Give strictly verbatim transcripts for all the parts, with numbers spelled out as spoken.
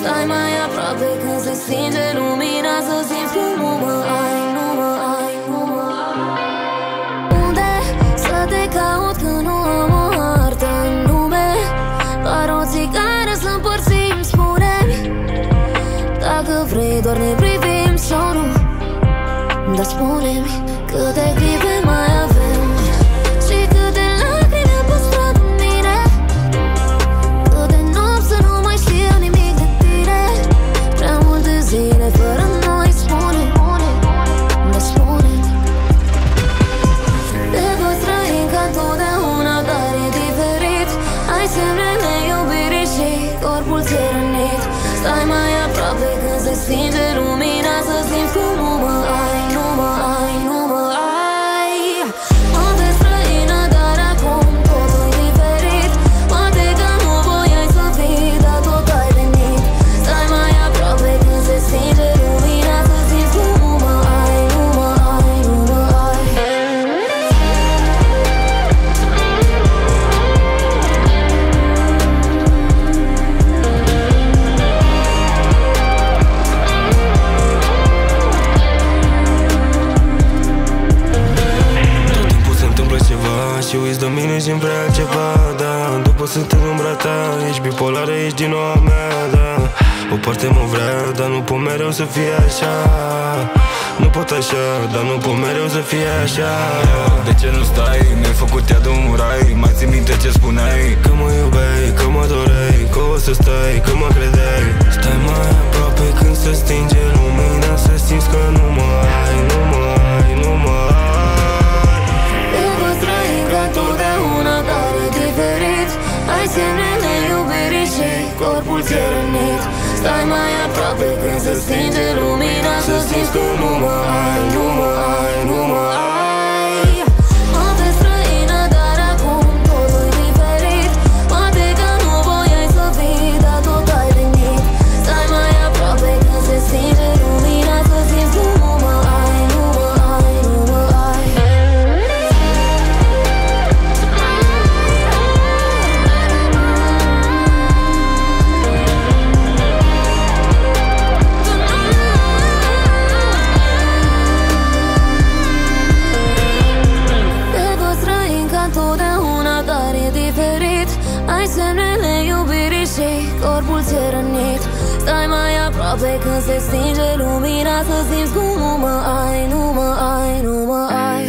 Stai mai aproape când se stinge lumina, să simți că nu mă ai, nu mă ai, nu mă ai. Unde să te caut când nu am o hartă în lume? Doar o țigară să împărțim, spune-mi dacă vrei doar ne privim sau nu. Dar spune-mi câte clipe mai avem și câte lacrimi am păstrat în mine, câte nopți să nu mai știu nimic de tine. Prea multe zile fără noi, spune-mi, dar spune-mi te poți trăi ca întotdeauna, dar e diferit. Ai semnele iubirii și corpul ți-e rănit. Stai mai aproape când se stinge lumina, să simți că nu mă ai, nu mă ai, nu mă ai. Mă vezi străină, dar acum totul e diferit. Poate că nu voiai să fii, dar tot ai venit. Stai mai aproape când se stinge lumina, să simți că nu mă ai, nu mă ai, nu mă ai. Și uiți de mine și-mi vrea altceva, da. După sunt în umbra ta, ești bipolară, ești din noua mea, da. O parte mă vrea, dar nu pot mereu să fie așa. Nu pot așa, dar nu pot mereu să fie așa. De ce nu stai? Mi-ai făcut ea de un rai. Mai ții minte ce spuneai? Că mă iubeai, că mă doreai, că o să stai, că mă credeai. Stai mai aproape când se stinge lumina, să simți că nu mă ai, nu mă ai, nu mă ai. Totdeauna, dar e diferit. Ai semnele iubirii și corpul ți-e rănit. Stai mai aproape când se stinge lumina, să simți că nu mă ai, nu mă ai, nu mă ai. Mă vezi străină, dar acum totul e diferit. Poate că nu voiai să fii, dar tot ai venit. Stai mai aproape când se stinge lumina, să simți că nu mă ai, nu mă ai, nu mă ai. Ai semnele iubirii și corpul ți-e rănit. Stai mai aproape când se stinge lumina, să simți că nu mă ai, nu mă ai, nu mă ai.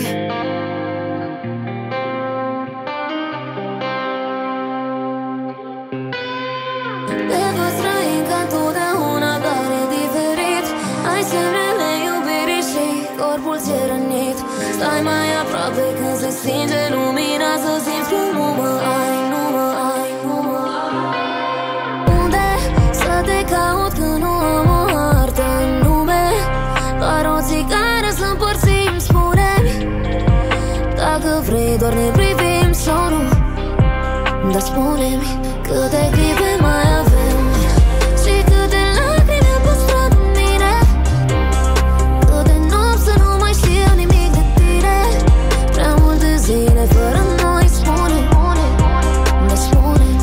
Te poți trăi ca întotdeauna, dar e diferit. Ai semnele iubirii și corpul ți-e rănit. Stai mai aproape când se stinge lumina, să simți că nu mă ai, nu mă ai, nu mă ai. Unde să te caut când nu am o hartă în lume? Doar o țigară să împărțim, spune-mi dacă vrei doar ne privim sau nu. Dar spune-mi câte clipe mai avem și câte lacrimi am păstrat în mine, câte nopți să nu mai știu nimic de tine. Prea multe zile fără noi, spune, dar spune-mi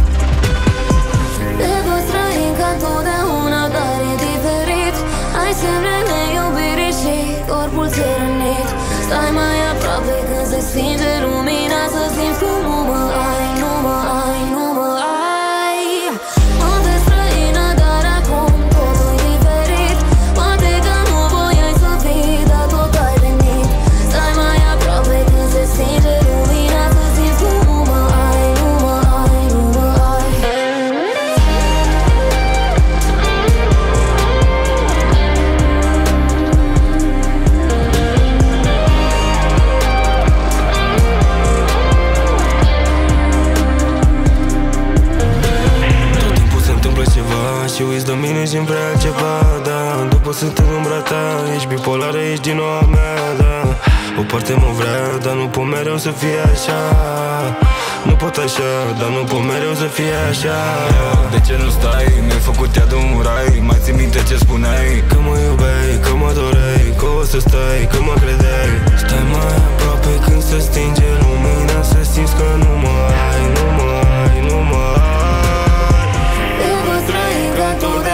te poți trăi ca întotdeauna, dar e diferit. Ai semnele iubirii și corpul ți-e rănit. Stai mai aproape când se stinge lumina, să simți că nu mă ai, nu mă ai, nu mă ai. Mă vezi străină, dar acum totul e diferit. Poate că nu voiai să fii, dar tot ai venit. Stai mai aproape când se stinge lumina, să simți că nu mă ai, nu mă ai, nu mă ai. Și uiți de mine și-mi vrea altceva, da. După sunt în umbra ta, ești bipolară, ești din noua mea, da. O parte mă vrea, dar nu pot mereu să fie așa. Nu pot așa, dar nu pot mereu să fie așa. De ce nu stai? Mi-ai făcut ea de un rai. Mai ții minte ce spuneai? Că mă iubeai, că mă doreai, că o să stai, că mă credeai. Stai mai aproape când se stinge lumina, să simți că nu mă ai, nu mă ai, nu mă ai. Te poți trăi ca tot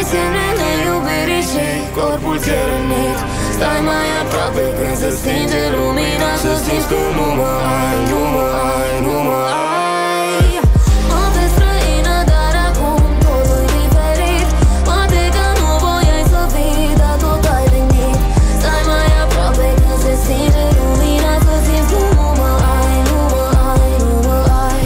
semnele iubirii și corpul ți-e rănit. Stai mai aproape când se stinge lumina, să simți că nu mă ai, nu mă ai, nu mă ai. Mă vezi străină, dar acum totul-i diferit. Poate că nu voiai să fii, dar tot ai venit. Stai mai aproape când se stinge lumina, să simți că nu mă ai, nu mă ai, nu mă ai.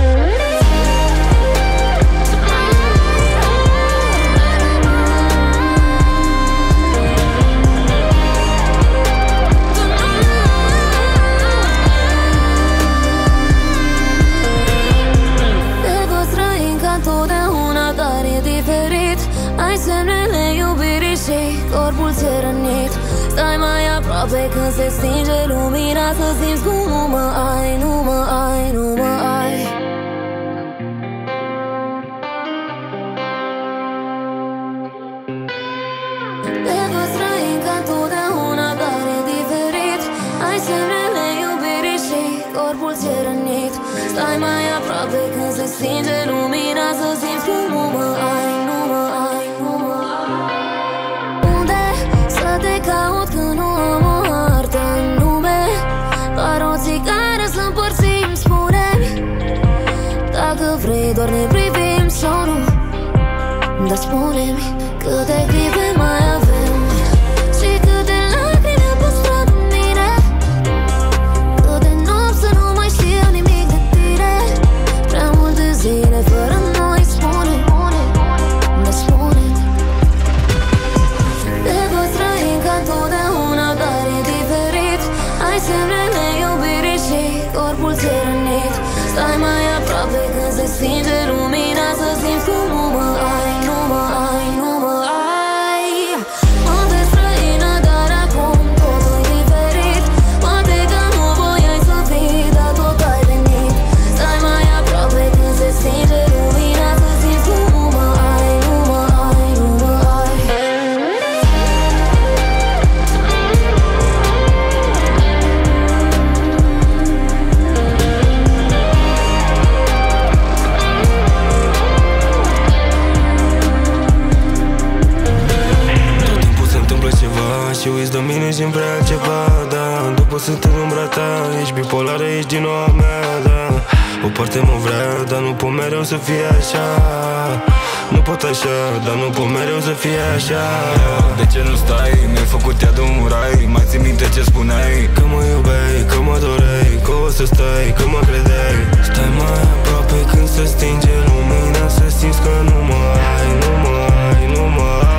Ai semnele iubirii și corpul ți-e rănit. Stai mai aproape când se stinge lumina, să simți cum nu mă ai, nu mă ai, nu mă ai. Te văd străin ca întotdeauna, dar e diferit. Ai semnele iubirii și corpul ți-e rănit. Stai mai aproape când se stinge lumina, să simți cum nu mă ai, nu mă ai, nu mă ai. Unde să te caut când nu am o hartă în lume? Doar o țigară să împărțim, spune-mi dacă vrei, doar ne privim sau nu. Dar spune-mi câte clipe mai avem și câte lacrimi am păstrat în mine. Câte nopți să nu mai știu nimic de tine. Prea multe zile fără noi, spune-mi, dar spune-mi. Te văd străin ca întotdeauna, dar e diferit. Ai semnele iubirii și corpul ți-e rănit. Stai mai aproape când se stinge lumina, să simți cum nu mă ai, nu mă ai, nu mă ai. Mă vezi străină, dar acum totul-i diferit. Poate că nu voiai să fii, dar tot ai venit. Stai mai aproape când se stinge lumina, să simți cum nu mă ai, nu mă ai, nu mă ai. Și uiți de mine și-mi vrea altceva, da. După sunt în umbra ta, ești bipolară, ești din noua mea, da. O parte mă vrea, dar nu pot mereu să fie așa. Nu pot așa, dar nu pot mereu să fie așa. De ce nu stai? Mi-ai făcut iad un rai. Mai ții minte ce spuneai? Că mă iubeai, că mă doreai, că o să stai, că mă credeai. Stai mai aproape când se stinge lumina, să simți că nu mă ai, nu mă ai, nu mă ai.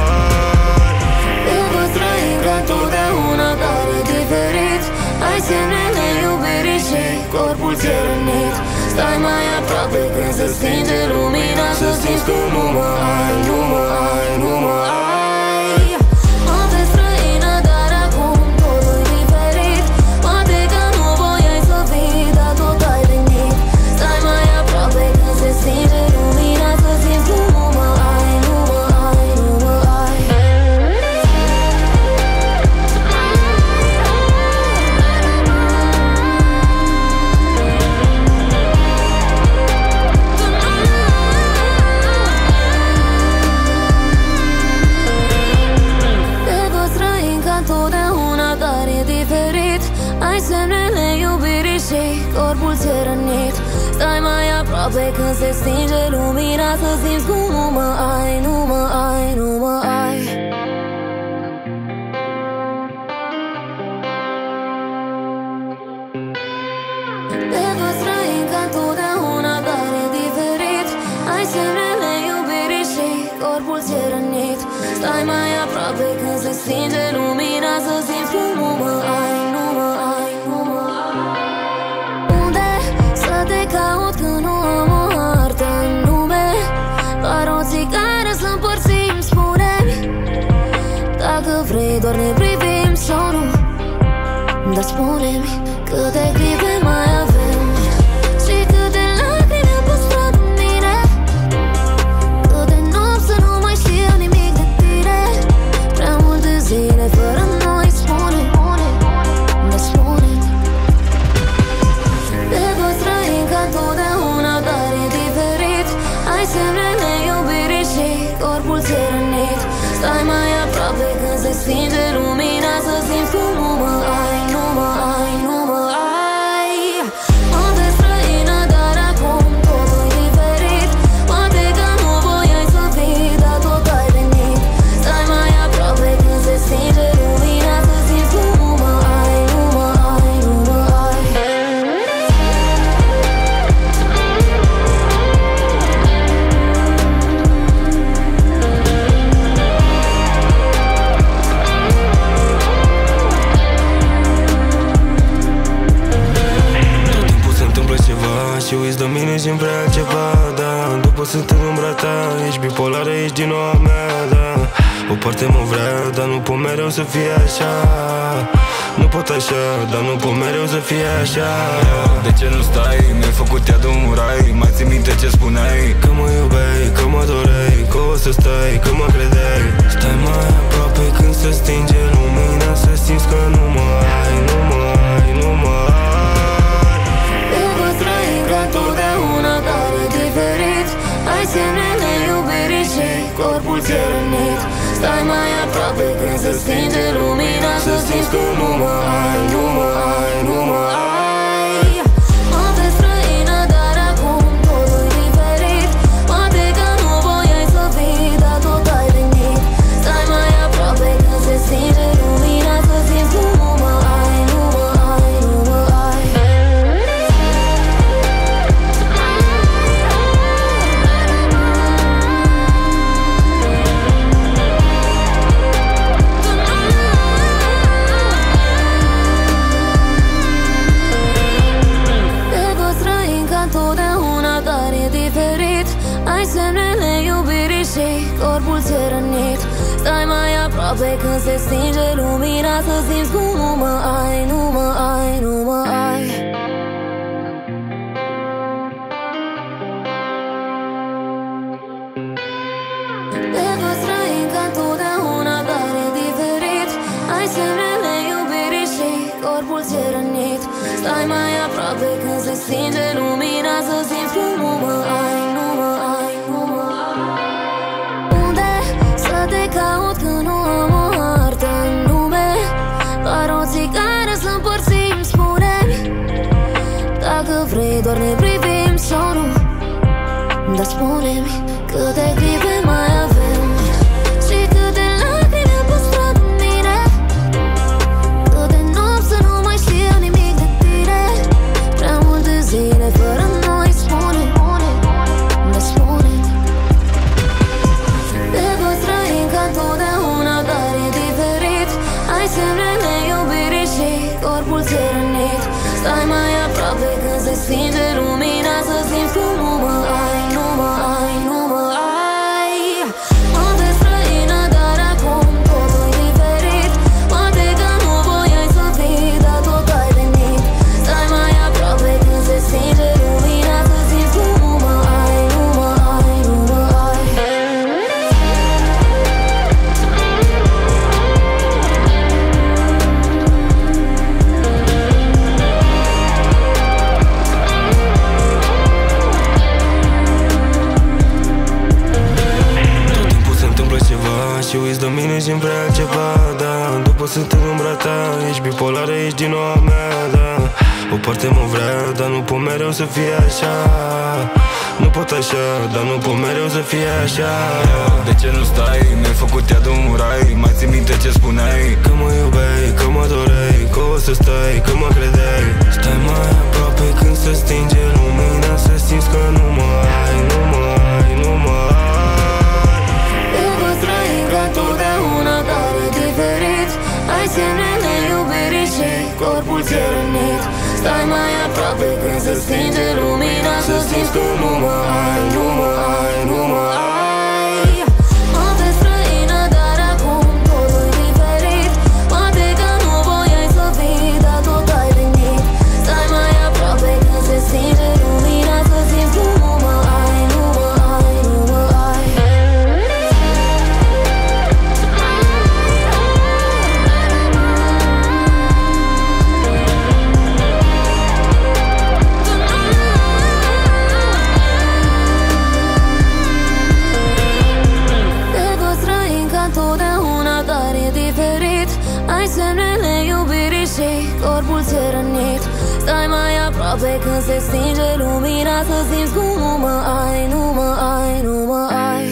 Întotdeauna, dar e diferit. Ai semnele iubirii și corpul ți-e rănit. Stai mai aproape când se stinge lumina, să simți că nu mă ai, nu mă ai, nu mă ai. Mă vezi străină, dar acum totul-i diferit. Poate că nu voiai să fii, dar tot ai venit. Stai mai aproape când se stinge lumina, să simți că nu mă ai, nu mă ai, nu mă ai. Ai semnele iubirii și corpul ți-e rănit. Stai mai aproape când se stinge lumina, să simți cum nu mă ai, nu mă ai, nu mă ai. Te văd străin ca întotdeauna, dar e diferit. Ai semnele iubirii și corpul ți-e rănit. Stai mai aproape când se stinge lumina, să simți cum nu mă ai, nu mă ai, nu mă ai. Unde să te caut când nu am o hartă în lume? Doar o țigară să împărțim, spune-mi dacă vrei, doar ne privim sau nu. Dar spune-mi câte clipe mai avem și câte lacrimi am păstrat în mine. Câte nopți să nu mai știu nimic de tine. Prea multe zile fără noi, spune-mi, dar spune-mi. Te văd străin ca întotdeauna, dar e diferit. Ai semnele iubirii și corpul ți-e rănit. stinge lumina, să simți cum nu mă ai, nu mă ai, nu mă ai. Mă vezi străină, dar acum totul e diferit. Poate că nu voiai să fii, dar tot ai venit. Stai mai aproape când se stinge lumina, să simți cum nu mă ai, nu mă ai, nu mă ai. Și uiți de mine și-mi vrea altceva, da. După sunt în umbra ta, ești bipolară, ești din noua mea, da. O parte mă vrea, dar nu pot mereu să fie așa. Nu pot așa, dar nu pot mereu să fie așa. De ce nu stai? Mi-ai făcut iad un rai. Mai ții minte ce spuneai? Că mă iubeai, că mă doreai, că o să stai, că mă credeai. Stai mai aproape când se stinge lumina, să simți că nu mă ai, nu mă ai, nu mă ai. Totdeauna care e diferit. Ai semnele iubirii și corpul ți-e rănit. Stai mai aproape când se stinge lumina, să simți că nu mă ai, nu mă ai, nu mă ai. Mă vezi străină, dar acum totul e diferit. Poate că nu voiai să fii, dar tot ai venit. Stai mai aproape când se stinge lumina, să simți că nu mă ai, nu mă ai, nu mă ai. Ai semnele iubirii și corpul ți-e rănit. Stai mai aproape când se stinge lumina, să simți cum nu mă ai, nu mă ai, nu mă ai. Te văd străin ca întotdeauna, dar e diferit. Ai semnele iubirii și corpul ți-e rănit. Stai mai aproape când se stinge lumina, să simți cum nu mă ai, nu mă ai, nu mă ai. Unde să te caut când nu am o hartă în lume? Doar o țigară să împărțim, spune-mi. Dacă vrei doar ne privim sau nu. Dar spune-mi câte clipe mai avem și câte lacrimi am păstrat în mine. Câte nopți să nu mai știu nimic de tine. Prea multe zile fără noi, spune-mi. Dar spune-mi. Te văd străin ca întotdeauna, dar e diferit. Ai semnele iubirii și corpul ți-e rănit. Stai mai aproape când se stinge lumina, să simți cum nu mă ai, nu mă ai, nu mă ai. Mă vezi străină, dar acum totul e diferit. Poate că nu voiai să fii, dar tot ai venit. Stai mai aproape când se stinge lumina, să simți cum nu mă ai, nu mă ai, nu mă ai. Și uiți de mine și-mi vrea altceva, da. După sunt în umbra ta, ești bipolară, ești din noua mea, da. O parte mă vrea, dar nu pot mereu să fie așa. Nu pot așa, dar nu pot mereu să fie așa. De ce nu stai? Mi-ai făcut iad un rai. Mai ții minte ce spuneai? Că mă iubeai, că mă doreai, că o să stai, că mă credeai. Stai mai aproape când se stinge lumina, să simți că nu mă ai, nu mă ai, nu mă ai. Totdeauna care e diferit. Ai semnele iubirii și corpul ți-e rănit. Stai mai aproape când se stinge lumina, să simți că nu mă ai, nu mă ai, nu mă ai. Mă vezi străină, dar acum totul e diferit. Poate că nu voiai să fii, dar tot ai venit. Stai mai aproape când se stinge lumina, să simți că nu aproape când se stinge lumina, să simți cum nu mă ai, nu mă ai, nu mă ai.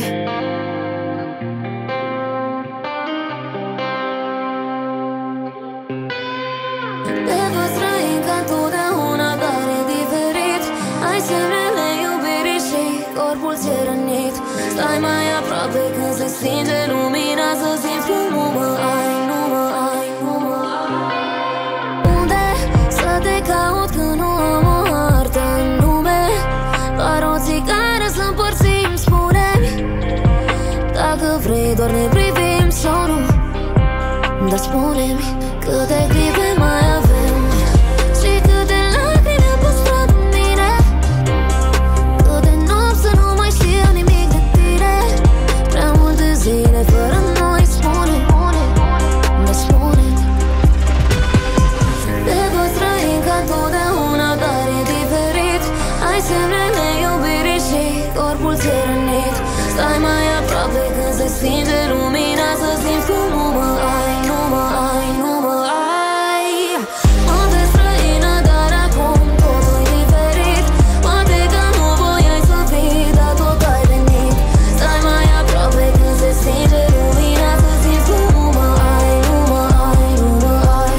Te văd străin ca întotdeauna, dar e diferit. Ai semnele iubirii și corpul ți-e rănit. Stai mai aproape când se stinge lumina, să simți cum nu mă ai, nu mă ai, nu mă ai. Unde să te caut când nu am o hartă în lume? Doar o țigară să împărțim, spune-mi dacă vrei, doar ne privim sau nu. Dar spune-mi câte clipe mai avem și câte lacrimi am păstrat în mine, câte nopți să nu mai știu nimic de tine. Prea multe zile fără noi, spune-mi, dar spune-mi. Te văd străin ca întotdeauna, dar e diferit. Ai semnele iubirii și corpul ți-e rănit. Stai mai aproape când se stinge lumina, să simți cum nu mă ai, nu mă ai, nu mă ai. Mă vezi străină, dar acum totul e diferit. Poate că nu voiai să fii, dar tot ai venit. Stai mai aproape când se stinge lumina, să simți cum nu mă ai, nu mă ai, nu mă ai.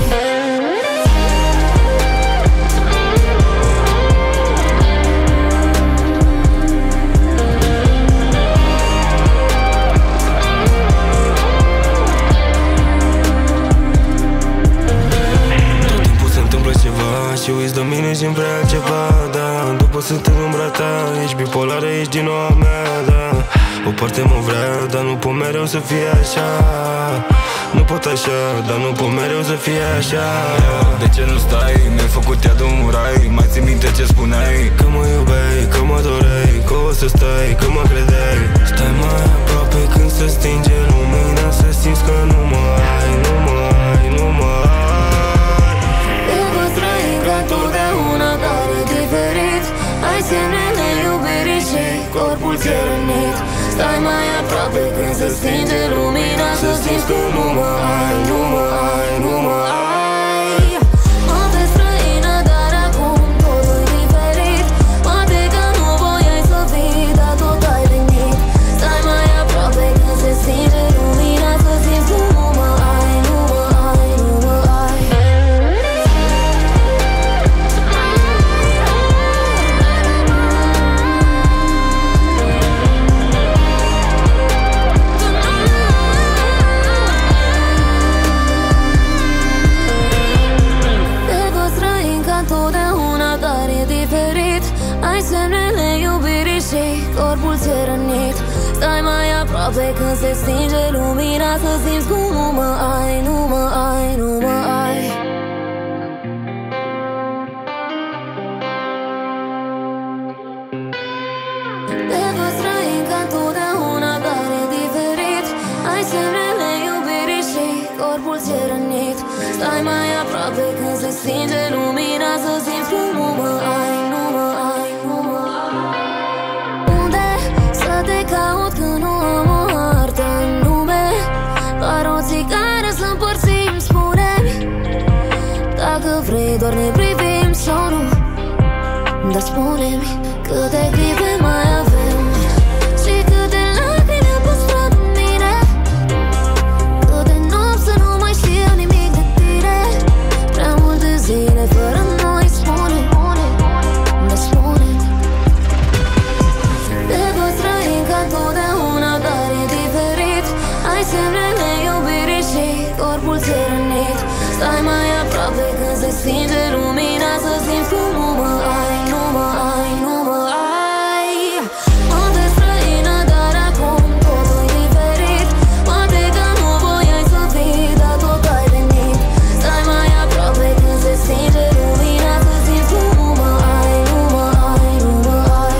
Și uiți de mine și-mi vrea altceva, da. După sunt în umbra ta, ești bipolară, ești din noua mea, da. O parte mă vrea, dar nu pot mereu să fie așa. Nu pot așa, dar nu pot mereu să fie așa. De ce nu stai? Mi-ai făcut ea de un rai. Mai ții minte ce spuneai? Că mă iubeai, că mă doreai, că o să stai, că mă credeai. Stai mai aproape când se stinge lumina, să simți că nu mă ai, nu mă ai, nu mă ai. Întotdeauna, dar e diferit. Ai semnele iubirii și corpul ți-e rănit. Stai mai aproape când se stinge lumina, să simți că nu mă ai, nu mă ai, nu mă ai. Mă vezi străină, dar acum totul e diferit. Poate că nu voiai să fii, dar tot ai venit. Stai mai aproape când se stinge lumina, să simți că nu mă ai, nu mă ai, nu mă ai. Ai semnele iubirii și corpul ți-e rănit. Stai mai aproape când se stinge lumina, să simți cum nu mă ai, nu mă ai, nu mă ai. Te văd străin ca întotdeauna, dar e diferit. Ai semnele iubirii și corpul ți-e rănit. Stai mai aproape când se stinge lumina, să simți cum nu mă ai, nu mă ai, nu mă ai. Unde să te caut când nu am o hartă în lume? Doar o țigară să împărțim, spune-mi dacă vrei, doar ne privim sau nu. Dar spune-mi câte clipe mai avem și câte lacrimi am păstrat în mine, câte nopți să nu mai știu nimic de tine. Prea multe zile fără noi, spune-mi, dar spune-mi. Te văd străin ca întotdeauna, dar e diferit. Ai semnele iubirii și corpul ți-e rănit. Stai mai aproape când se stinge lumina, să simți cum nu mă ai, nu mă ai, nu mă ai. Mă vezi străină, dar acum totul e diferit. Poate că nu voiai să fii, dar tot ai venit. Stai mai aproape când se stinge lumina, să simți cum nu mă ai, nu mă ai, nu mă ai.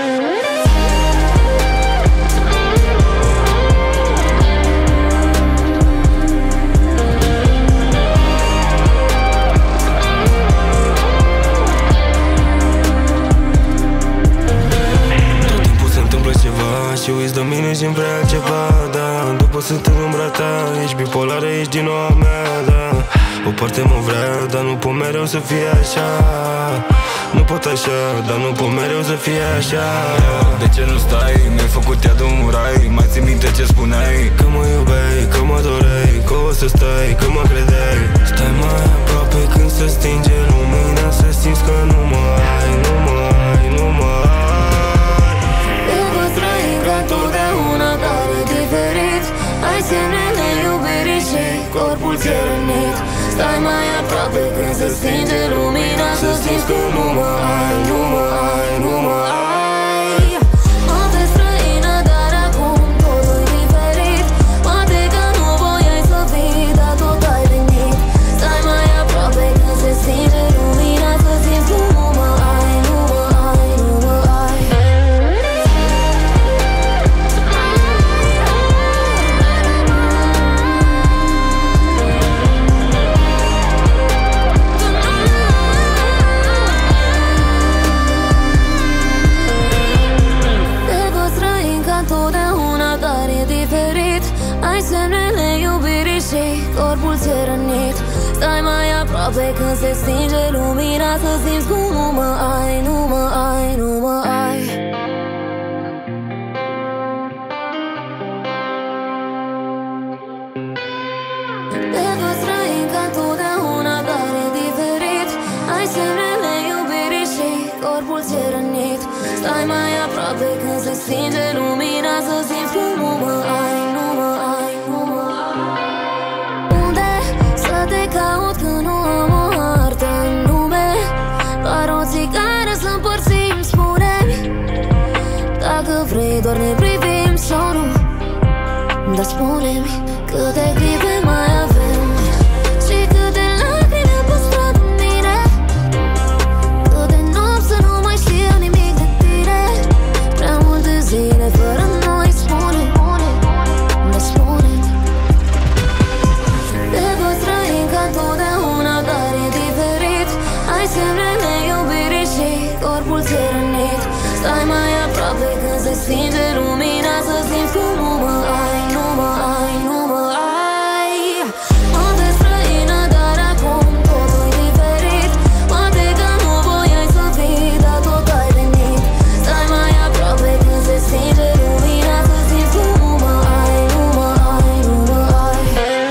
Și uiți de mine și-mi vrea altceva, da. După sunt în umbra ta, ești bipolară, ești din noua mea, da. O parte mă vrea, dar nu pot mereu să fie așa. Nu pot așa, dar nu pot mereu să fie așa. De ce nu stai? Mi-ai făcut iad un rai. Mai ții minte ce spuneai? Că mă iubeai, că mă doreai, că o să stai, că mă credeai. Stai mai aproape când se stinge lumina, să simți că nu mă ai, nu mă ai, nu mă ai. Te văd trăind ca totdeauna, dar e diferit. Ai semnele iubirii și corpul ți-e rănit. Stai mai aproape când se stinge lumina, să simți că nu mă ai, nu mă ai, nu mă ai. Mă vezi străină, dar acum totul e diferit. Poate că nu voiai să fii, dar tot ai venit. Stai mai aproape când se stinge lumina, să simți că nu mă ai, nu mă ai, nu mă ai. Ai semnele iubirii și corpul ți-e rănit. Stai mai aproape când se stinge lumina, să simți cum nu mă ai, nu mă ai, nu mă ai. Te văd străin ca totdeauna, dar e diferit. Ai semnele iubirii și corpul ți-e rănit. Stai mai aproape când se stinge lumina, să simți cum nu mă ai, nu mă ai, nu mă ai. Unde să te caut când nu am o hartă în lume? Doar o țigară să împărțim, spune-mi. Dacă vrei doar ne privim sau nu. Dar spune-mi câte clipe mai avem și câte lacrimi am păstrat în mine. Câte nopți să nu mai știu nimic de tine. Prea multe zile fără noi, spune-mi. Dar spune-mi. Te văd străin ca totdeauna, dar e diferit. Ai semnele iubirii și corpul ți-e rănit. Stai mai aproape când se stinge lumina, să simți cum nu mă ai, nu mă ai, nu mă ai. Mă vezi străină, dar acum totul e diferit. Poate că nu voiai să fii, dar tot ai venit. Stai mai aproape când se stinge lumina, să simți cum nu mă ai, nu mă ai, nu mă ai.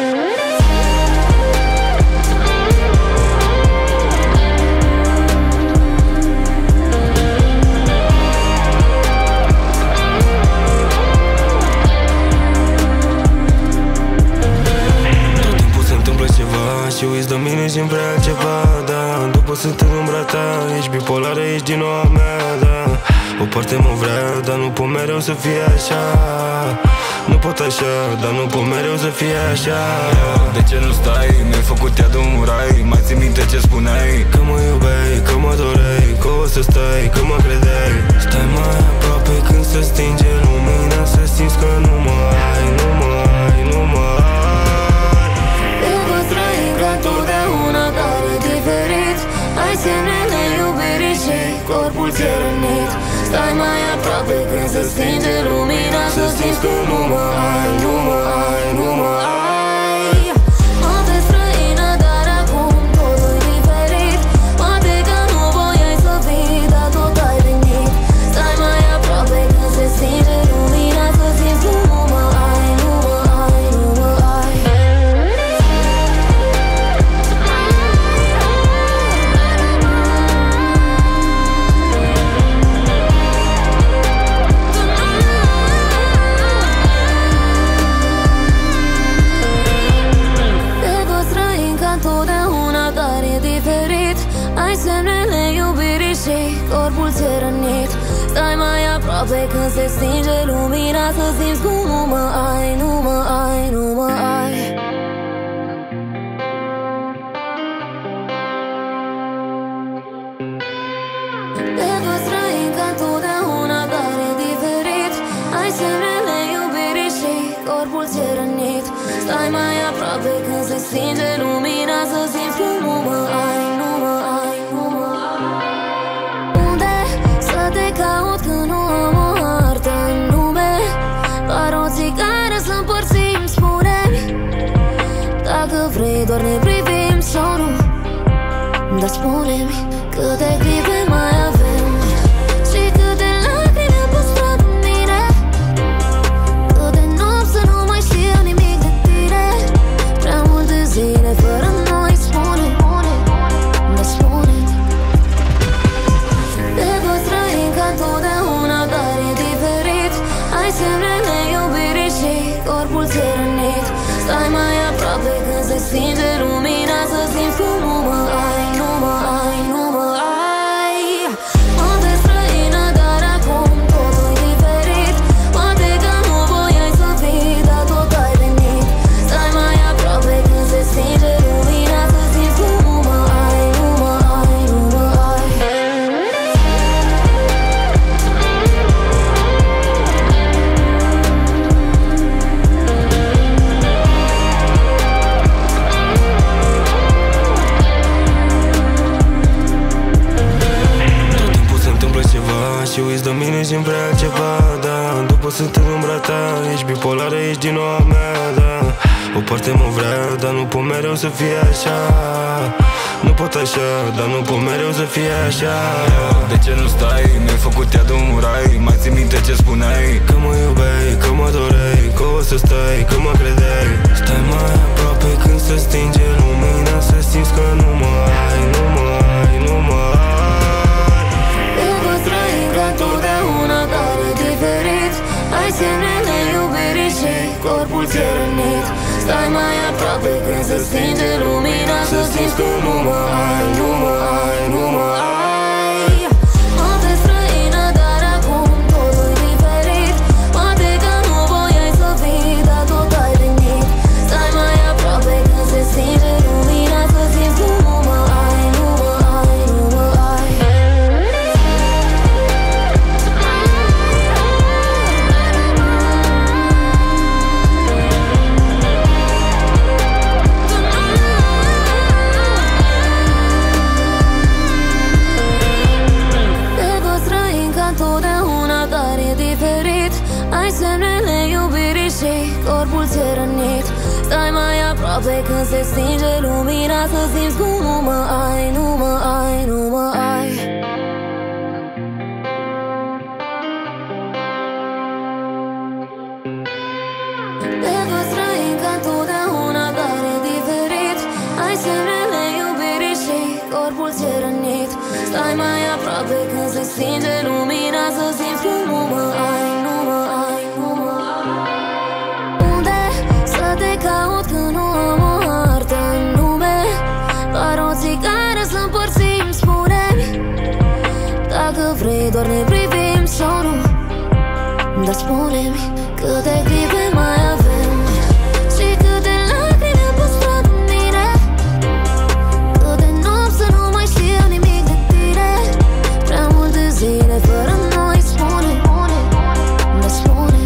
Și uiți de mine și-mi vrea altceva, da. După sunt în umbra ta, ești bipolară, ești din noua mea, da. O parte mă vrea, dar nu pot mereu să fie așa. Nu pot așa, dar nu pot mereu să fie așa. De ce nu stai? Mi-ai făcut iad un rai. Mai ții minte ce spuneai? Că mă iubeai, că mă doreai, că o să stai, că mă credeai. Stai mai aproape când se stinge lumina, să simți că nu mă ai, nu mă ai, nu mă ai. Totdeauna, dar e diferit. Ai semnele iubirii și corpul ți-e rănit. Stai mai aproape când se stinge lumina, să simți că nu mă ai, nu mă ai, nu mă ai. Mă vezi străină, dar acum totul e diferit. Poate că nu voiai să fii, dar tot ai venit. Stai mai aproape când se stinge lumina, să simți că nu mă ai, nu mă ai, nu mă ai. Ai semnele iubirii și corpul ți-e rănit. Stai mai aproape când se stinge lumina, să simți cum nu mă ai, nu mă ai, nu mă ai. Te văd străin ca totdeauna, dar e diferit. Ai semnele iubirii și corpul ți-e rănit. Stai mai aproape când se stinge lumina, să simți cum nu mă ai, nu mă ai, nu mă ai. Unde să te caut când nu am o hartă în lume? Doar o țigară să împărțim, spune-mi. Dacă vrei doar ne privim sau nu. Dar spune-mi câte clipe mai sunt în umbra ta. Ești bipolară, ești din noua mea, da. O parte mă vrea, dar nu pot mereu să fie așa. Nu pot așa, dar nu pot mereu să fie așa. De ce nu stai? Mi-ai făcut iad un rai. Mai ții minte ce spuneai? Că mă iubeai, că mă doreai, că o să stai, că mă credeai. Stai mai aproape când se stinge lumina, să simți că nu mă ai, nu mă ai, nu mă ai. Te văd străin ca totdeauna, dar e diferit. Ai semnele iubirii și corpul ți-e rănit. Stai mai aproape când se stinge lumina, să simți că nu mă ai, nu mă ai, nu mă ai. Mă vezi străină, dar acum totul e diferit. Poate că nu voiai să fii, dar tot ai venit. Stai mai aproape când se stinge lumina, să simți că nu mă ai, nu mă ai, nu mă ai. Ai semnele iubirii și corpul ți-e rănit. Stai mai aproape când se stinge lumina, să simți cum nu mă ai, nu mă ai, nu mă ai. Te văd străin ca totdeauna, dar e diferit. Ai semnele iubirii și corpul ți-e rănit. Stai mai aproape când se stinge lumina, să simți cum nu mă ai. Caut că nu am o hartă în lume, doar o țigară să împărțim, spune-mi dacă vrei, doar ne privim sau nu. Dar spune-mi câte clipe mai avem și câte lacrimi am păstrat în mine, câte nopți să nu mai știu nimic de tine. Prea multe zile fără noi, spune-mi, dar spune-mi.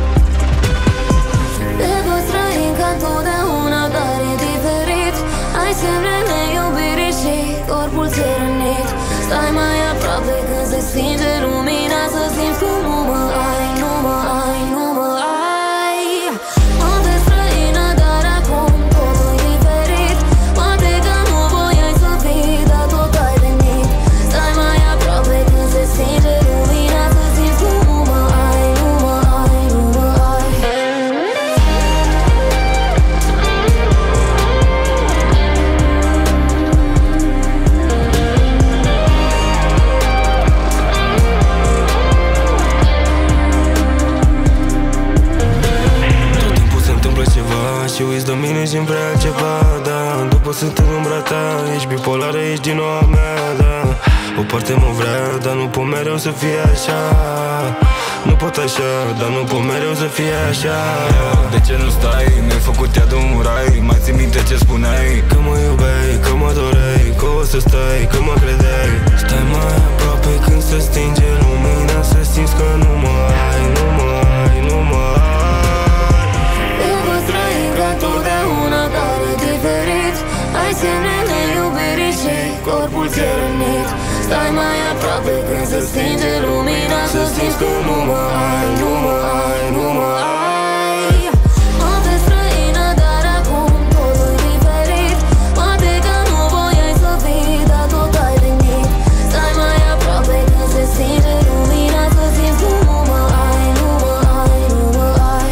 Totdeauna, dar e diferit. Ai semnele iubirii și corpul ți-e rănit. Stai mai aproape când se stinge lumina, să simți cum nu mă ai, nu mă ai, nu mă ai. Mă vezi străină, dar acum totul e diferit. Poate că nu voiai să fii, dar tot ai venit. Stai mai aproape când se stinge lumina, să simți cum nu mă ai, nu mă ai, nu mă ai. Și uiți de mine și-mi vrea altceva, da. După sunt în umbra ta, ești bipolară, ești din noua mea, da. O parte mă vrea, dar nu pot mereu să fie așa. Nu pot așa, dar nu pot mereu să fie așa. De ce nu stai? Mi-ai făcut iad un rai. Mai ții minte ce spuneai? Că mă iubeai, că mă doreai, că o să stai, că mă credeai. Stai mai aproape când se stinge lumina, să simți că nu mă ai, nu mă ai, nu mă ai. Totdeauna, dar e diferit. Ai semnele iubirii și corpul ți-e rănit. Stai mai aproape când se stinge lumina, să simți că nu mă ai, nu mă ai, nu mă ai. Mă vezi străină, dar acum totul e diferit. Poate că nu voiai să fii, dar tot ai venit. Stai mai aproape când se stinge lumina, să simți că nu mă ai, nu mă ai, nu mă ai.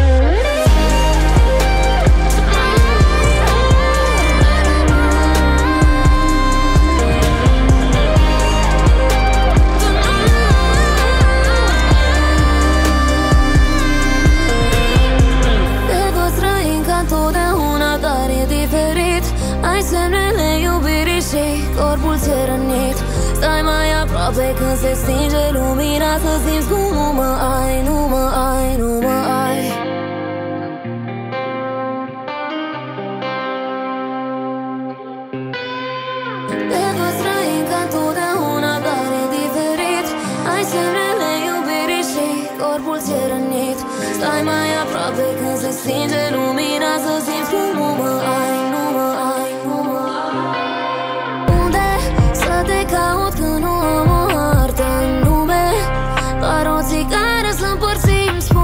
Ai semnele iubirii și corpul ți-e rănit. Stai mai aproape când se stinge lumina, să simți cum nu mă ai, nu mă ai, nu mă ai. Te văd străin ca totdeauna, dar e diferit. Ai semnele iubirii și corpul ți-e rănit. Stai mai aproape când se stinge lumina, să simți cum nu mă ai, nu mă ai, nu mă ai. Unde să te caut când nu am o hartă în lume, doar o țigară să împărțim, spune.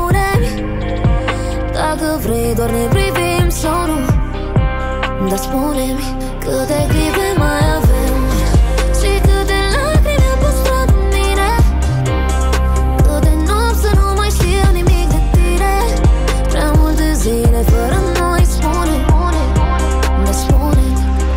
vrei, doar ne privim sau nu? Dar spune-mi câte clipe mai avem și câte lacrimi am păstrat în mine, câte nopți să nu mai știu nimic de tine. Prea multe zile fără noi, spune-mi, dar spune-mi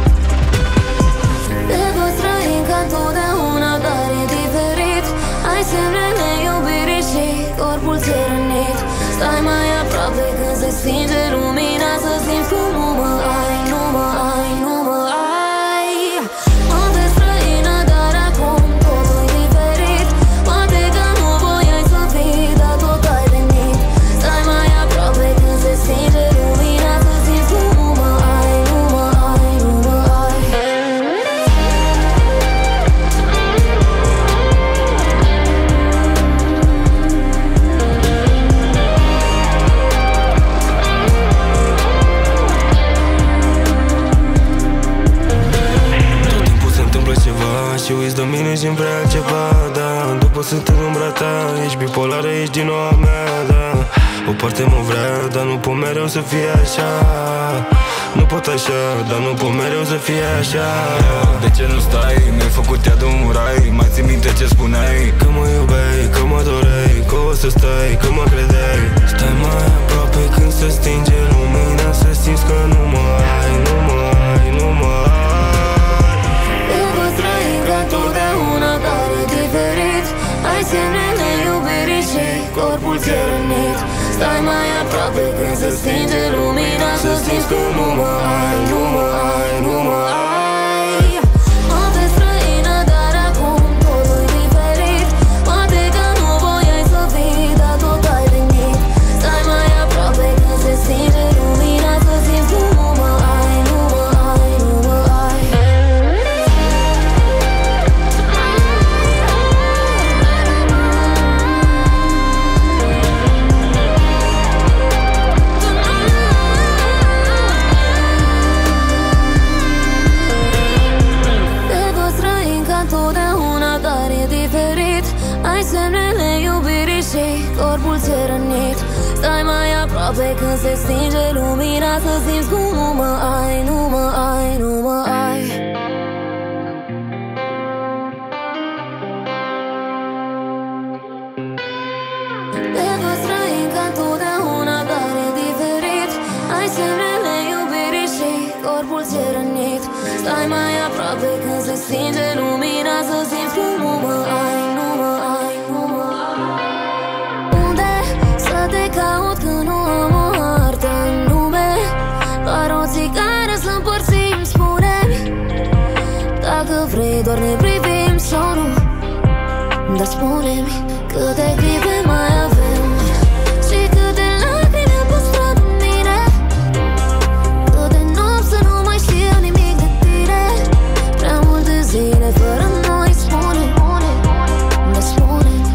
te poți trăi ca întotdeauna, dar e diferit. Ai semnele iubirii și corpul ți-e rănit. Stai mai aproape când se stinge lumina, să simți cum nu mă ai, nu mă ai, nu mă ai. Mă vezi străină, dar acum totul e diferit. Poate că nu voiai să fii, dar tot ai venit. Stai mai aproape când se stinge lumina, să simți cum nu mă ai, nu mă ai, nu mă ai. Și uiți de mine și-mi vrea altceva, da. După sunt în umbra ta, ești bipolară, ești din noua mea, da. O parte mă vrea, dar nu pot mereu să fie așa. Nu pot așa, dar nu pot mereu să fie așa. De ce nu stai? Mi-ai făcut ea de un rai. Mai ții minte ce spuneai? Că mă iubeai, că mă doreai, că o să stai, că mă credeai. Stai mai aproape când se stinge lumina, să simți că nu mă ai, nu mă ai, nu mă ai. Întotdeauna, dar e diferit. Ai semnele iubirii și corpul ți-e rănit. Stai mai aproape când se stinge lumina, să simți că nu mă ai, nu mă ai, nu mă ai. Mă vezi străină, dar acum totul e diferit. Poate că nu voiai să fii, dar tot ai venit. Stai mai aproape când se stinge lumina, să simți că nu mă ai, nu mă ai, nu mă ai. Ai semnele iubirii și corpul ți-e rănit. Stai mai aproape când se stinge lumina, să simți cum nu mă ai, nu mă ai, nu mă ai. Te poți trăi ca întotdeauna, dar e diferit. Ai semnele iubirii și corpul ți-e rănit. Stai mai aproape când se stinge lumina, să simți cum nu mă ai, nu mă ai, nu mă ai. Unde să te caut când nu am o hartă în lume? Doar o țigară să împărțim, spune-mi dacă vrei, doar ne privim sau nu? Dar spune-mi câte clipe mai avem și câte lacrimi am păstrat în mine, câte nopți să nu mai știu nimic de tine. Prea multe zile fără noi, spune, dar spune-mi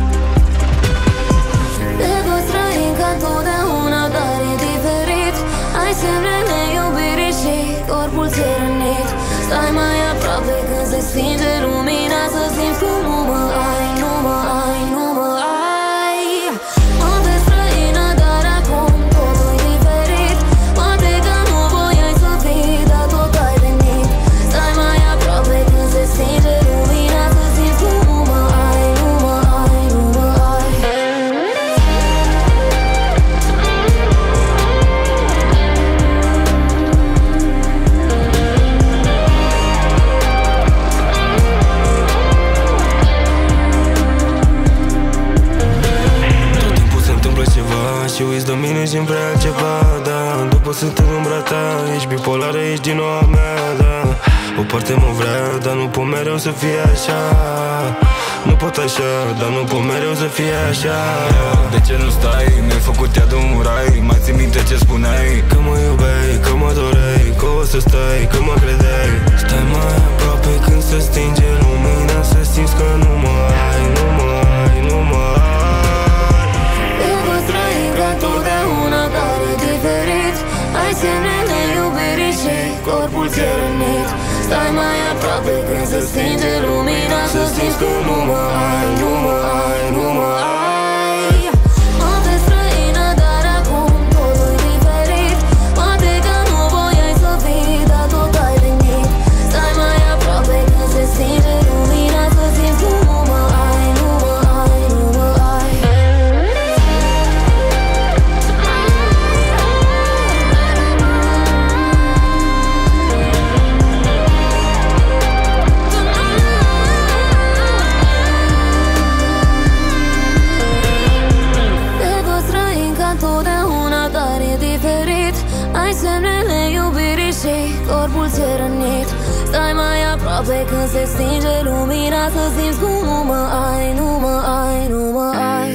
te poți trăi ca întotdeauna, dar e diferit. Ai semnele iubirii și corpul ți-e rănit. Stai mai aproape când se stinge lumina, să simți cum nu mă ai, nu mă ai, nu mă ai. Mă vezi străină, dar acum totul e diferit. Poate că nu voiai să fii, dar tot ai venit. Stai mai aproape când se stinge lumina, să simți cum nu mă ai, nu mă ai, nu mă ai. Și uiți de mine și-mi vrea altceva, da. După sunt în umbra ta, ești bipolară, ești din noua mea, da. O parte mă vrea, dar nu pot mereu să fie așa. Nu pot așa, dar nu pot mereu să fie așa. De ce nu stai? Mi-ai făcut ea de un rai. Mai ții minte ce spuneai? Că mă iubeai, că mă doreai, că o să stai, că mă credeai. Stai mai aproape când se stinge lumina, să simți că nu mă ai, nu mă ai, nu mă ai. Întotdeauna, dar e diferit. Ai semnele iubirii și corpul ți-e rănit. Stai mai aproape când se stinge lumina, să simți că nu mă ai, nu mă ai, nu mă ai. Mă vezi străină, dar acum totul e diferit. ai semnele iubirii și corpul ți-e rănit. Stai mai aproape când se stinge lumina, să simți cum nu mă ai, nu mă ai, nu mă ai.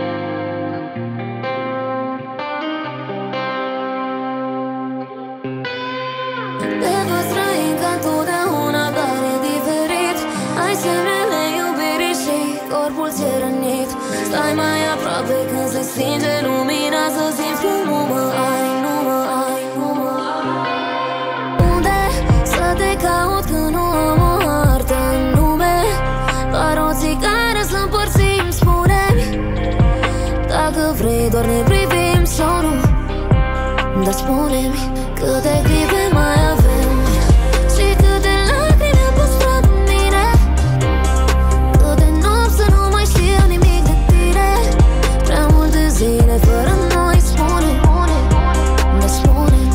Te văd străin ca întotdeauna, dar e diferit. Ai semnele iubirii și corpul ți-e rănit. Stai mai aproape când se stinge lumina, să simți cum nu mă ai, nu mă ai, nu mă ai. Unde să te caut când nu am o hartă în lume? Doar o țigară să împărțim, spune-mi dacă vrei, doar ne privim sau nu. Dar spune-mi câte clipe mai avem și câte lacrimi am păstrat în mine, câte nopți să nu mai știu nimic de tine. Prea multe zile fără noi, spune-mi, dar spune-mi.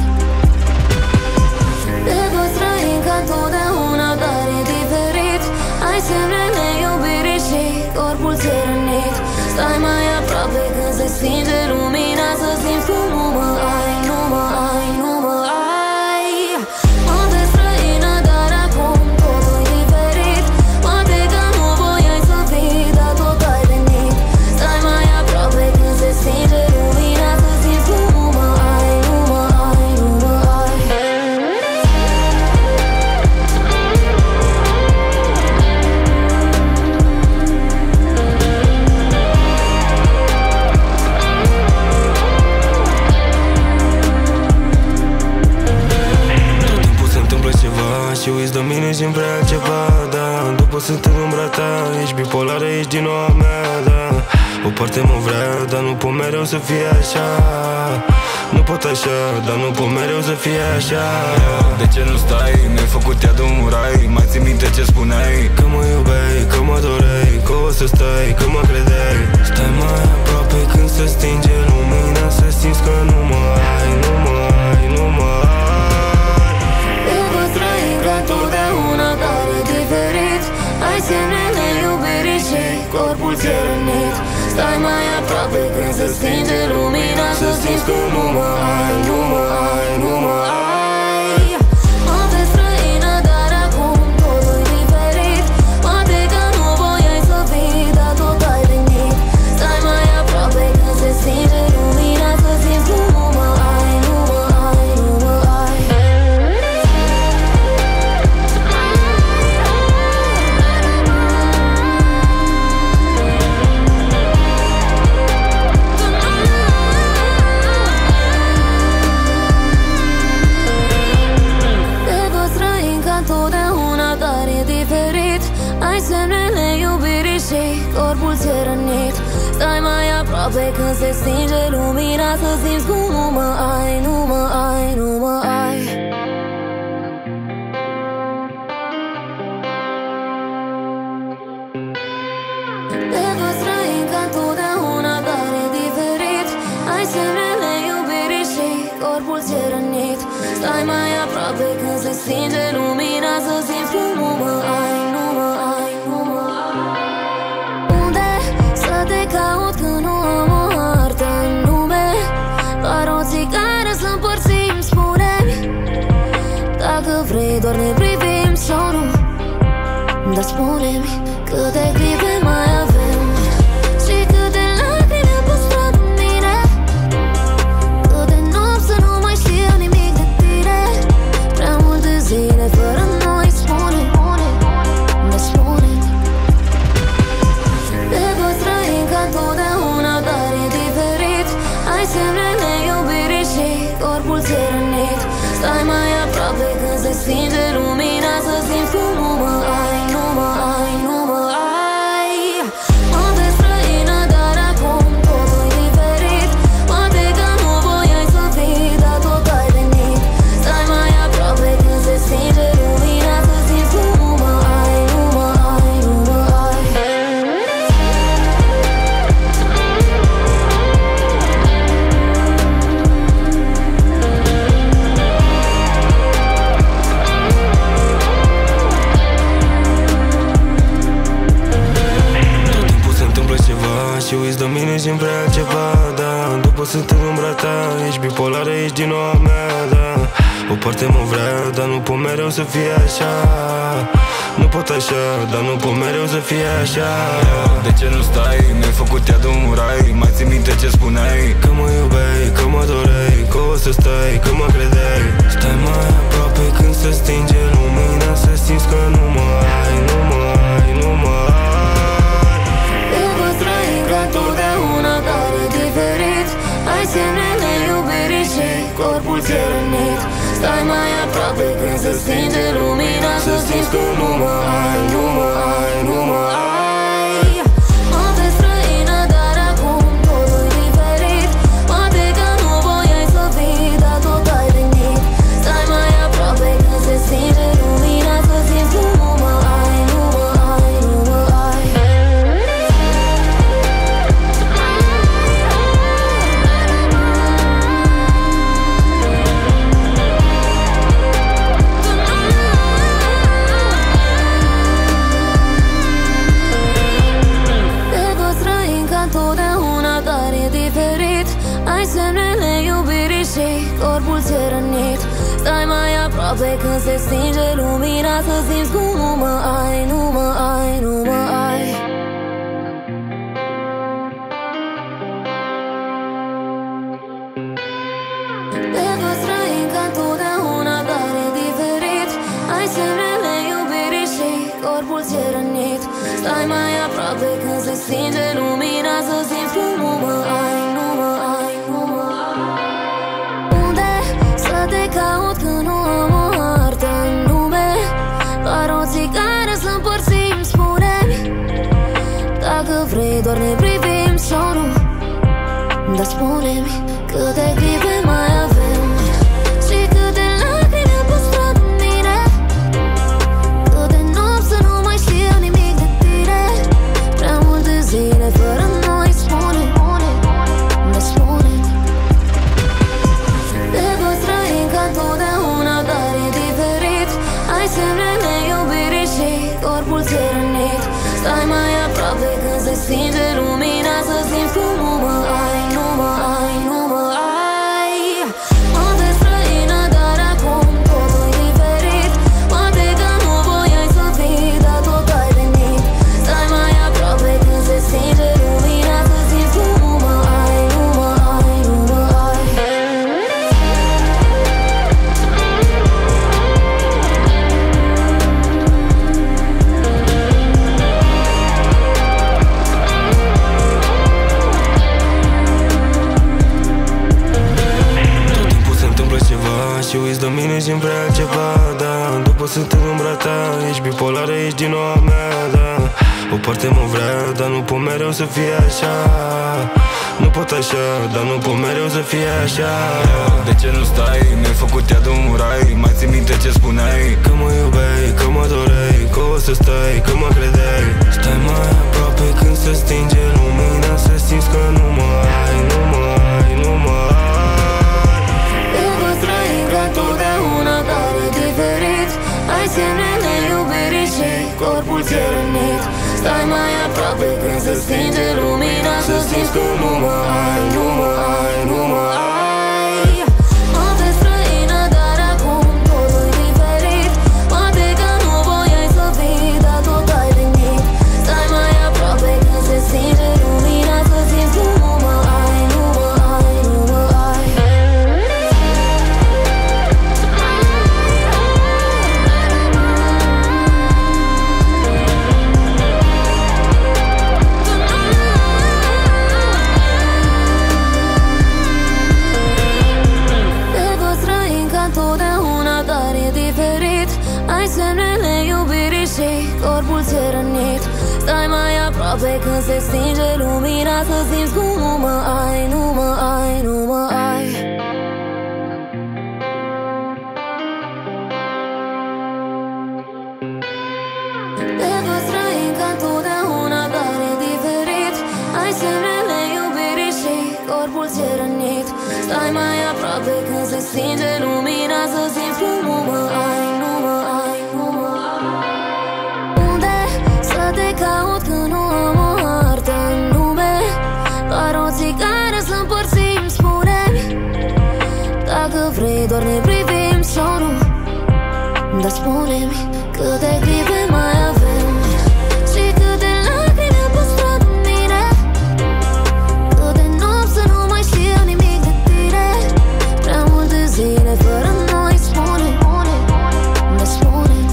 Te văd străin ca întotdeauna, dar e diferit. Ai semnele iubirii și corpul ți-e rănit. Stai mai aproape când se stinge lumina, să simți cum nu mă ai, nu mă ai, nu mă ai. Mă vezi străină, dar acum totul e diferit. Poate că nu voiai să fii, dar tot ai venit. Stai mai aproape când se stinge lumina, să simți cum nu mă ai, nu mă ai, nu mă ai. Și uiți de mine și-mi vrea altceva, da. După sunt în umbra ta, ești bipolară, ești din noua mea, da. O parte mă vrea, dar nu pot mereu să fie așa. Nu pot așa, dar nu pot mereu să fie așa. De ce nu stai? Mi-ai făcut iad un murai. Mai ții minte ce spuneai? Că mă iubeai, că mă doreai, că o să stai, că mă credeai. Stai mai aproape când se stinge lumina, să simți că nu mă ai, nu mă ai, nu mă ai. Totdeauna, dar e diferit. Ai semnele iubirii și corpul ți-e rănit. Stai mai aproape când se stinge lumina, să simți cum nu mă ai, nu mă ai, nu mă ai. Mă vezi străină, dar acum totul e diferit. Poate că nu voiai să fii, dar tot ai venit. Stai mai aproape când se stinge lumina, să simți cum nu mă ai, nu mă ai, nu mă ai. Ai semnele iubirii și corpul ți-e rănit. Stai mai aproape când se stinge lumina, să simți cum nu mă ai, nu mă ai, nu mă ai. Te văd străin ca întotdeauna, dar e diferit. Ai semnele iubirii și corpul ți-e rănit. Stai mai aproape când se stinge lumina, să simți cum nu mă ai, nu mă ai, nu mă ai. Unde să te caut când nu am o hartă în lume? Doar o țigară să împărțim, spune-mi dacă vrei, doar ne privim sau nu. Dar spune-mi câte clipe mai avem și câte lacrimi am păstrat în mine, câte nopți să nu mai știu nimic de tine. Prea multe zile fără noi, spune-mi, dar spune-mi. Te văd străin ca întotdeauna, dar e diferit. Ai semnele iubirii și corpul ți-e rănit. Stai mai aproape când se stinge lumina, să simți cum nu mă ai, nu mă ai, nu mă ai. Mă vezi străină, dar acum totul e diferit. Poate că nu voiai să fii, dar tot ai venit. Stai mai aproape când se stinge lumina, să simți cum nu mă ai, nu mă ai, nu mă ai. îmbrăta. Ești bipolară, ești din noua mea, da. O parte mă vrea, dar nu pot mereu să fie așa. Nu pot așa, dar nu pot mereu să fie așa. De ce nu stai? Mi-ai făcut iad un rai. Mai ții minte ce spuneai? Că mă iubeai, că mă doreai, că o să stai, că mă credeai. Stai mai aproape când se stinge lumina, să simți că nu mă ai, nu mă ai, nu mă ai. Te văd străin ca totdeauna, dar e diferit. Ai semnele iubirii și corpul ți-e rănit. Stai mai aproape când se stinge lumina, să simți că nu mă ai, nu mă ai, nu mă ai. Mă vezi străină, dar acum totul e diferit. Poate că nu voiai să fii, dar tot ai venit. Stai mai aproape când se stinge lumina, să simți că nu mă ai, nu mă ai, nu mă ai. Ai semnele iubirii și corpul ți-e rănit. Stai mai aproape când se stinge lumina, să simți cum nu mă ai, nu mă ai, nu mă ai. Te văd străin ca totdeauna, dar e diferit. Ai semnele iubirii și corpul ți-e rănit. Stai mai aproape când se stinge lumina, să simți cum nu mă ai, nu mă ai. Te caut când nu am o hartă în lume, doar o țigară să împărțim, spune-mi dacă vrei, doar ne privim sau nu. Dar spune-mi câte clipe mai avem și câte lacrimi am păstrat în mine, câte nopți să nu mai știu nimic de tine. Prea multe zile fără noi, spune-mi, dar spune-mi. Te văd străin ca totdeauna, dar e diferit. Ai semnele iubirii și corpul ți-e rănit. Stai mai aproape când se stinge lumina, să simți cum nu mă ai, nu mă ai, nu mă ai. Mă vezi străină, dar acum totul e diferit. Poate că nu voiai să fii, dar tot ai venit. Stai mai aproape când se stinge lumina, să simți cum nu mă ai, nu mă ai, nu mă ai. Și uiți de mine și-mi vrea altceva, da. După sunt în umbra ta, ești bipolară, ești din noua mea, da. O parte mă vrea, dar nu pot mereu să fie așa. Nu pot așa, dar nu pot mereu să fie așa. De ce nu stai? Mi-ai făcut iad un rai. Mai ții minte ce spuneai? Că mă iubeai, că mă doreai, că o să stai, că mă credeai. Stai mai aproape când se stinge lumina, să simți că nu mă ai, nu mă ai, nu mă ai. Totdeauna, dar e diferit. Ai semnele iubirii și corpul ți-e rănit. Stai mai aproape când se stinge lumina, să simți că nu mă ai, nu mă ai, nu mă ai. Mă vezi străină, dar acum totul e diferit. Poate că nu voiai să fii, dar tot ai venit. Stai mai aproape când se stinge lumina, să simți că nu mă ai, nu mă ai, nu mă ai. Ai semnele iubirii și corpul ți-e rănit. Stai mai aproape când se stinge lumina, să simți cum nu mă ai, nu mă ai, nu mă ai. Te văd străin ca totdeauna, dar e diferit. Ai semnele iubirii și corpul ți-e rănit. Stai mai aproape când se stinge lumina, să simți cum nu mă ai, nu mă ai, nu mă ai. Unde să te caut când nu am o hartă în lume, doar o țigară să împărțim, spune-mi vrei, doar ne privim sau nu? Dar spune-mi câte clipe mai avem și câte lacrimi am păstrat în mine, câte nopți să nu mai știu nimic de tine. Prea multe zile fără noi, spune, dar spune-mi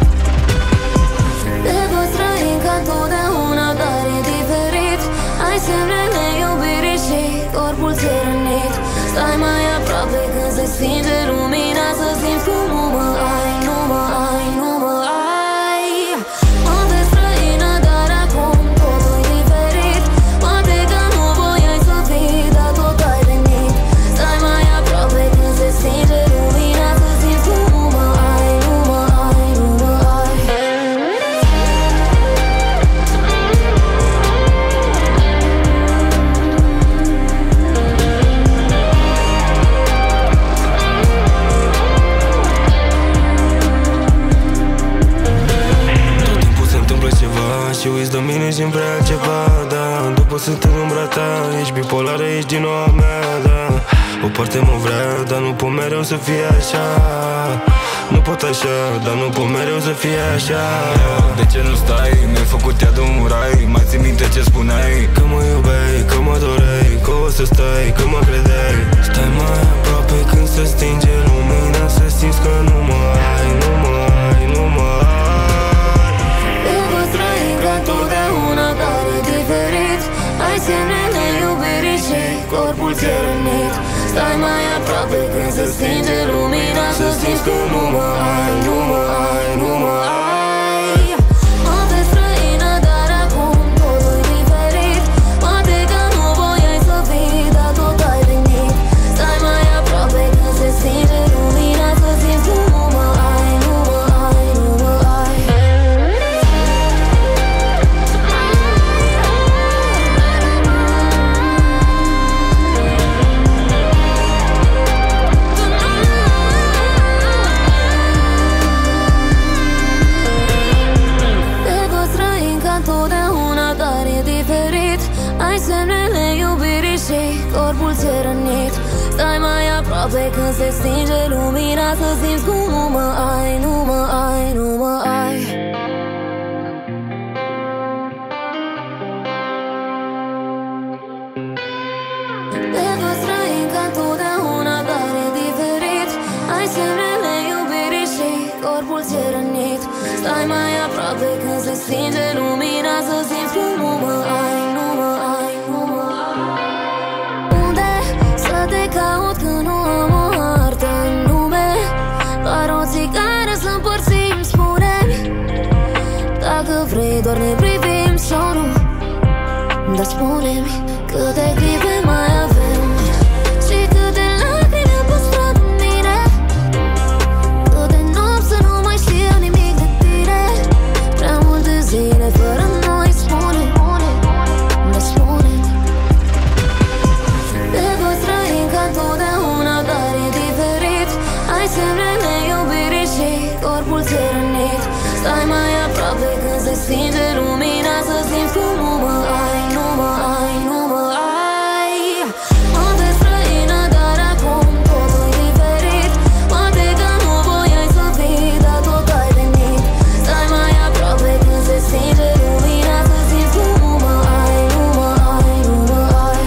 te poți trăi ca întotdeauna, dar e diferit. Ai semnele iubirii și corpul ți-e rănit. Stai mai aproape când se stinge lumina, să simți cum nu mă ai, nu mă ai, nu mă ai. Mă vezi străină, dar acum totul e diferit. Poate că nu voiai să fii, dar tot ai venit. Stai mai aproape când se stinge lumina, să simți cum nu mă ai, nu mă ai, nu mă ai. Și uiți de mine și-mi vrea altceva, da. După sunt în umbra ta, ești bipolară, ești din noua mea, da. O parte mă vrea, dar nu pot mereu să fie așa. Nu pot așa, dar nu pot mereu să fie așa. De ce nu stai? Mi-ai făcut ea de un rai. Mai ții minte ce spuneai? Că mă iubeai, că mă doreai, că o să stai, că mă credeai. Stai mai aproape când se stinge lumina, să simți că nu mă ai, nu mă ai, nu mă ai. Întotdeauna, dar e diferit. Ai semnele iubirii și corpul ți-e rănit. Stai mai aproape când se stinge lumina, să simți că nu mă ai, nu mă ai, nu mă ai. Mă vezi străină, dar acum totul e diferit. Poate că nu voiai să fii, dar tot ai venit. Stai mai aproape când se stinge lumina, să simți că nu mă ai, nu mă ai, nu mă ai. Ai semnele iubirii și corpul ți-e rănit. Stai mai aproape când se stinge lumina, să simți cum nu mă ai, nu mă ai, nu mă ai. Te poți trăi ca întotdeauna, dar e diferit. Ai semnele iubirii și corpul ți-e rănit. Stai mai aproape când se stinge lumina, să simți cum nu mă ai, nu mă ai, nu mă ai. Unde să te caut când nu am o hartă în lume? Doar o țigară să împărțim, spune-mi dacă vrei, doar ne privim sau nu? Dar spune-mi câte clipe mai avem și câte lacrimi am păstrat în mine, câte nopți să nu mai știu nimic de tine. Prea multe zile fără noi, spune, dar spune-mi te poți trăi ca întotdeauna, dar e diferit. Ai semnele iubirii și corpul ți-e rănit. Stai mai aproape când se stinge lumina, să simți cum nu mă ai, nu mă ai, nu mă ai. Mă vezi străină, dar acum totul e diferit. Poate că nu voiai să fii, dar tot ai venit. Stai mai aproape când se stinge lumina, să simți cum nu mă ai, nu mă ai, nu mă ai.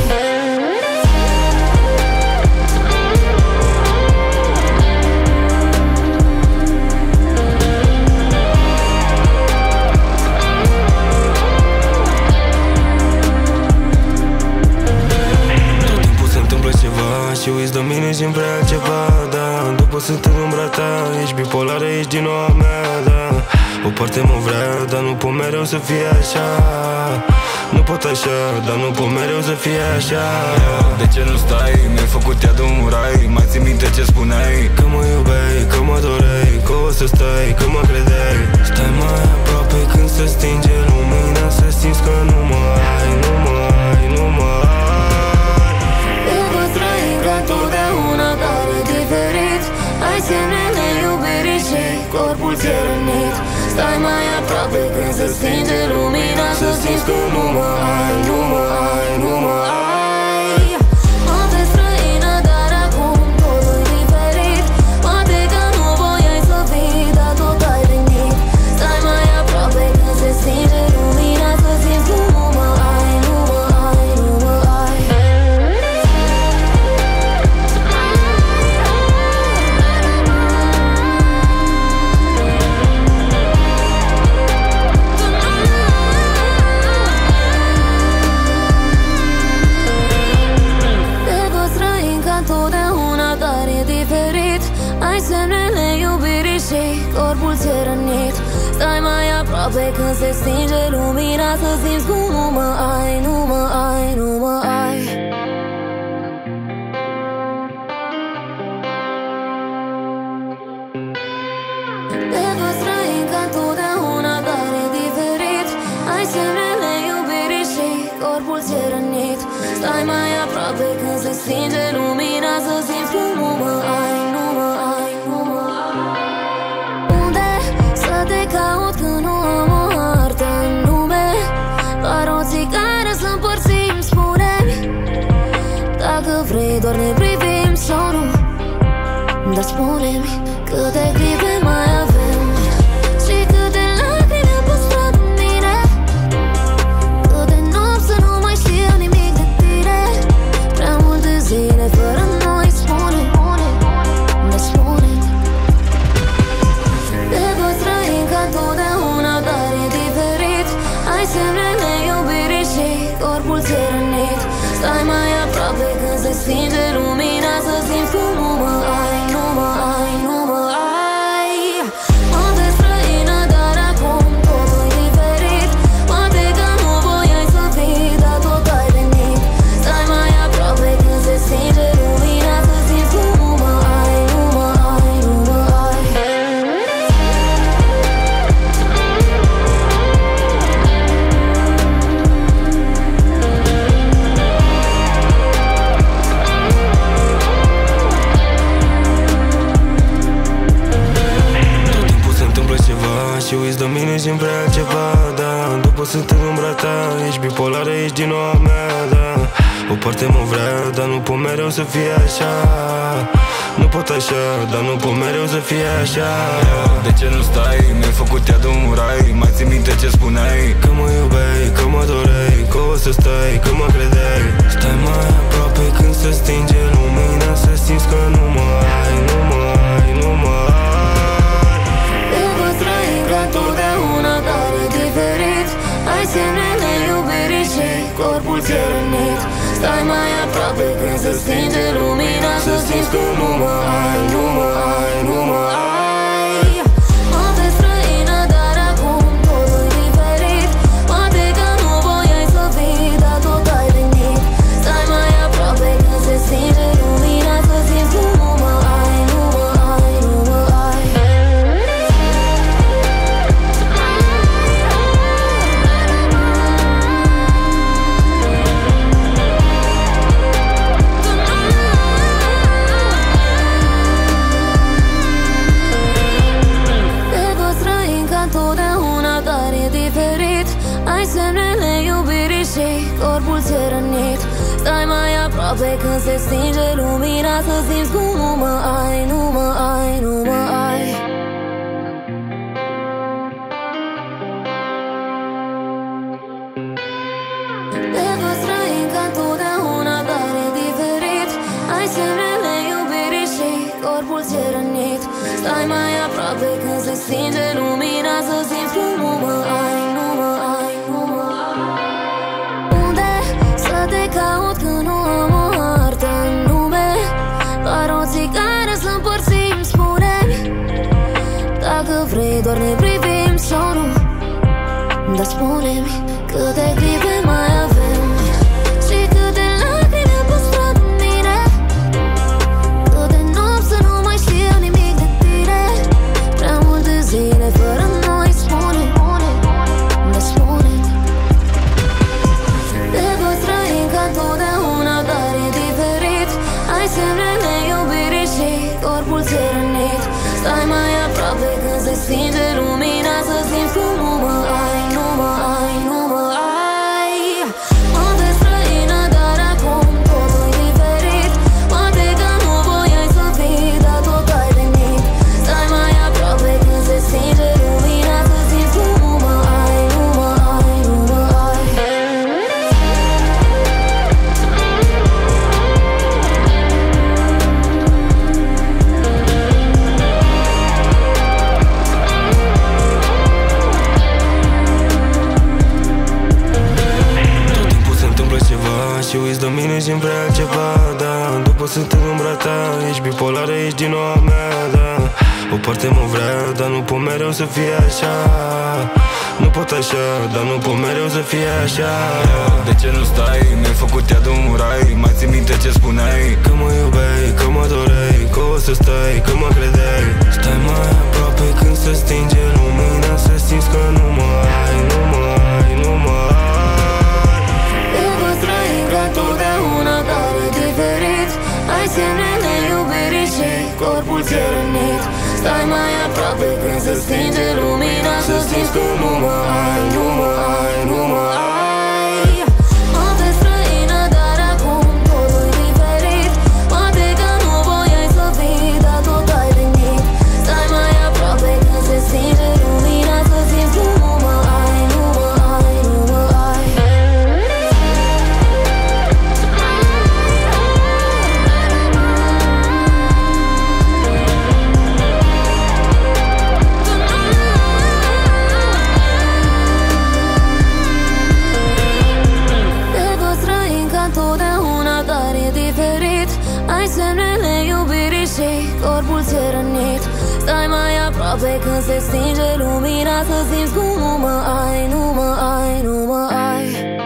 Și uiți de mine și-mi vrea altceva, da. După sunt în umbra ta, ești bipolară, ești din noua mea, da. O parte mă vrea, dar nu pot mereu să fie așa. Nu pot așa, dar nu pot mereu să fie așa. De ce nu stai? Mi-ai făcut ea de un rai. Mai ții minte ce spuneai? Că mă iubeai, că mă doreai, că o să stai, că mă credeai. Stai mai aproape când se stinge lumina, să simți că nu mă ai, nu mă ai, nu mă ai. Întotdeauna, dar e diferit. Ai semnele iubirii și corpul ți-e rănit. Stai mai aproape când se stinge lumina, să simți că nu mă ai, nu mă ai, nu mă ai. Mă vezi străină, dar acum totul e diferit. și corpul ți-e rănit. Stai mai aproape când se stinge lumina, să simți cum nu mă ai, nu mă ai, nu mă ai. Te văd străin ca întotdeauna, dar e diferit. Ai semnele iubirii și corpul ți-e rănit. Stai mai aproape când se stinge lumina, să simți cum nu mă ai, nu mă ai, nu mă ai. Unde să te caut când nu am o hartă în lume? Doar o țigară să împărțim, spune-mi dacă vrei doar ne privim sau nu. Dar spune-mi câte clipe mai avem și câte lacrimi am păstrat în mine, câte nopți să nu mai știu nimic de tine. Prea multe zile fără noi, spune-mi, dar spune-mi. Te văd străin ca întotdeauna, dar e diferit. Ai semnele iubirii și corpul ți-e rănit. Stai mai aproape când se stinge lumina, să simți cum nu mă ai, nu mă ai, nu mă ai. Mă vezi străină, dar acum totul e diferit. Poate că nu voiai să fii, dar tot ai venit. Stai mai aproape când se stinge lumina, să simți cum nu mă ai, nu mă ai, nu mă ai. Și uiți de mine și-mi vrea altceva, da. După sunt în umbra ta, ești bipolară, ești din noua mea, da. O parte mă vrea, dar nu pot mereu să fie așa. Nu pot așa, dar nu pot mereu să fie așa. De ce nu stai? Mi-ai făcut iad un rai. Mai ții minte ce spuneai? Că mă iubeai, că mă doreai, că o să stai, că mă credeai. Stai mai aproape când se stinge lumina, să simți că nu mă ai, nu mă ai, nu mă ai. Întotdeauna, dar e diferit. Ai semnele iubirii și corpul ți-e rănit. Stai mai aproape când se stinge lumina, să simți că nu mă ai, nu mă ai, nu mă ai. Mă vezi străină, dar acum totul e diferit. Poate că nu voiai să fii, dar tot ai venit. Stai mai aproape când se stinge lumina, să simți că nu mă ai, nu mă ai, nu mă ai. Ai semnele iubirii și corpul ți-e rănit. Stai mai aproape când se stinge lumina, să simți cum nu mă ai, nu mă ai, nu mă ai. Te văd străin ca întotdeauna, dar e diferit. Ai semnele iubirii și corpul ți-e rănit. Stai mai aproape când se stinge lumina, să simți cum nu mă ai, nu mă ai, nu mă ai. Unde să te caut când nu am o hartă în lume? Doar o țigară să împărțim, spune-mi dacă vrei doar ne privim sau nu. Dar spune-mi câte clipe mai avem și câte lacrimi am păstrat în mine, câte nopți să nu mai știu nimic de tine. Prea multe zile fără noi, spune-mi, dar spune-mi. Te văd străin ca întotdeauna, dar e diferit. Ai semnele iubirii și corpul ți-e rănit. Stai mai aproape când se stinge lumina, să simți cum nu mă ai, nu mă ai, nu mă ai. Mă vezi străină, dar acum totul e diferit. Poate că nu voiai să fii, dar tot ai venit. Stai mai aproape când se stinge lumina, să simți cum nu mă ai, nu mă ai, nu mă ai. Și uiți de mine și-mi vrea altceva, da. După sunt în umbra ta, ești bipolară, ești din noua mea, da. O O parte mă vrea, dar nu pot mereu să fie așa. Nu pot așa, dar nu pot mereu să fie așa. De ce nu stai? Mi-ai făcut iad un rai. Mai ții minte ce spuneai? Că mă iubeai, că mă doreai, că o să stai, că mă credeai. Stai mai aproape când se stinge lumina, să simți că nu mă ai, nu mă ai, nu mă ai. Te văd străin ca totdeauna, dar e diferit. Ai semnele iubirii și corpul ți-e rănit. Stai mai aproape când se stinge lumina, să simți că nu mă ai, nu mă ai, nu mă ai. Mă vezi străină, dar acum totul e diferit. Poate că nu voiai să fii, dar tot ai venit. Stai mai aproape când se stinge lumina, să simți că nu mă ai, nu mă ai, nu mă ai. Ai semnele iubirii și corpul ți-e rănit. Stai mai aproape când se stinge lumina, să simți cum nu mă ai, nu mă ai, nu mă ai.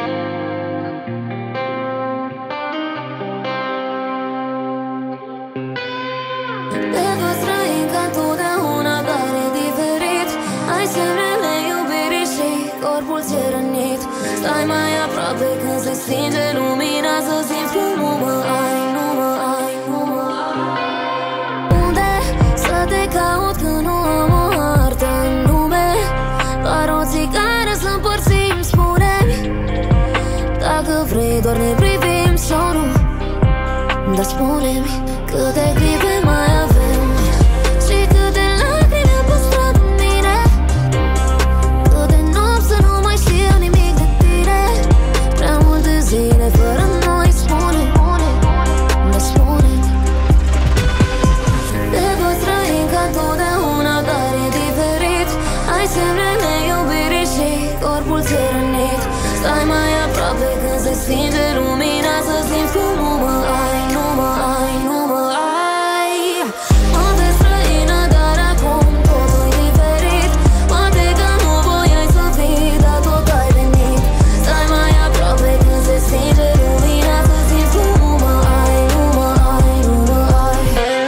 Te văd străin ca totdeauna, dar e diferit. Ai semnele iubirii și corpul ți-e rănit. Stai mai aproape când se stinge lumina, să simți cum nu mă ai, nu mă ai, nu mă ai. Unde să te caut când nu am o hartă în lume? Doar o țigară să împărțim, spune-mi dacă vrei, doar ne privim sau nu. Dar spune-mi câte clipe mai avem și câte lacrimi am păstrat în mine. Câte nopți să nu mai știu nimic de tine. Prea multe zile fără noi, spune-mi, dar spune-mi. Te văd străin ca totdeauna, dar e diferit. Ai semnele iubirii și corpul ți-e rănit. Stai mai aproape când se stinge lumina, să simți cum nu mă ai, nu mă ai, nu mă ai. Mă vezi străină, dar acum totul e diferit. Poate că nu voiai să fii, dar tot ai venit. Stai mai aproape când se stinge lumina, să simți cum nu mă ai, nu mă ai, nu mă ai.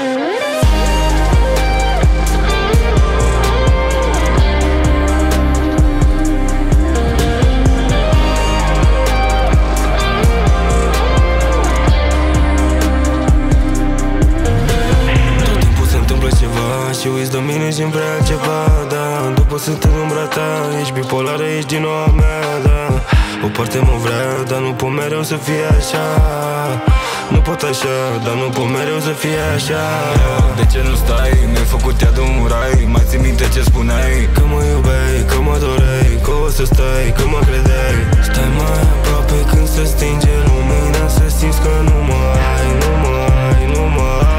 Și uiți de mine și-mi vrea altceva, da. După sunt în umbra ta, ești bipolară, ești din noua mea, da. O parte mă vrea, dar nu pot mereu să fie așa. Nu pot așa, dar nu pot mereu să fie așa. De ce nu stai? Mi-ai făcut iad un rai. Mai ții minte ce spuneai? Că mă iubeai, că mă doreai, că o să stai, că mă credeai. Stai mai aproape când se stinge lumina, să simți că nu mă ai, nu mă ai, nu mă ai.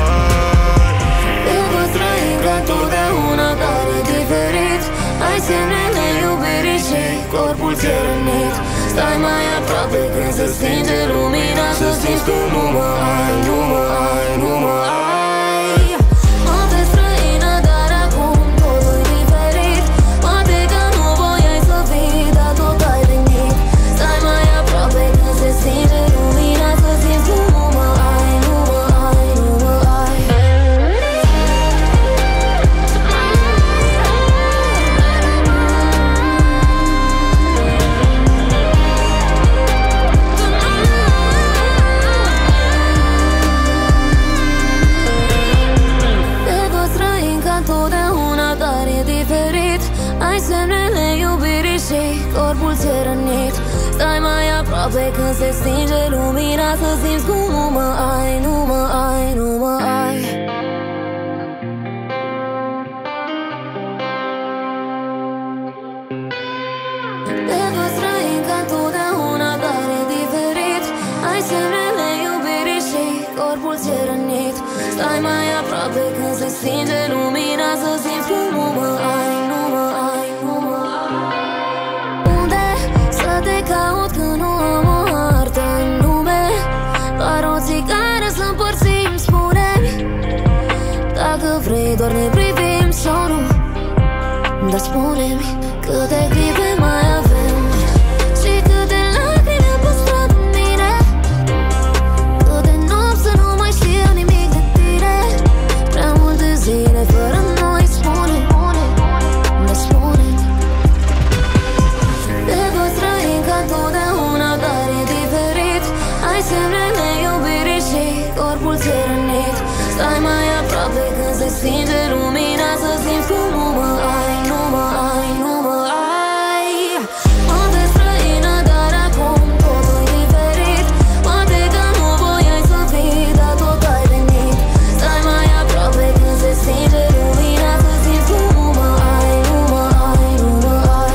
Totdeauna, dar e diferit. Ai semnele iubirii și corpul ți-e rănit. Stai mai aproape când se stinge lumina, să simți că nu mă ai, nu mă ai, nu mă ai. Mă vezi străină, dar acum totul e diferit. Poate că nu voiai să fii, dar tot ai venit. Stai mai aproape când se stinge lumina, să simți că nu mă ai, nu mă ai, nu mă ai. Ai semnele iubirii și corpul ți-e rănit. Stai mai aproape când se stinge lumina, să simți cum nu mă ai, nu mă ai, nu mă ai. Te văd străin ca totdeauna, dar e diferit. Ai semnele iubirii și corpul ți-e rănit. Stai mai aproape când se stinge lumina, să simți cum nu mă ai, nu mă ai, nu mă ai. Unde să te caut când nu am o hartă în lume? Doar o țigară să împărțim, spune-mi dacă vrei, doar ne privim privim sau nu? Dar spune-mi câte clipe mai avem și câte lacrimi am păstrat în mine, câte nopți să nu mai știu nimic de tine, prea multe zile fără noi. Spune-mi, dar spune-mi, te poți trăi ca întotdeauna, dar e diferit. Ai semnele iubirii și corpul ți-e rănit. Stai mai aproape când se stinge lumina, să simți cum nu mă ai, nu mă ai, nu mă ai. Mă vezi străină, dar acum totul e diferit. Poate că nu voiai să fii, dar tot ai venit. Stai mai aproape când se stinge lumina, să simți cum nu mă ai, nu mă ai, nu mă ai.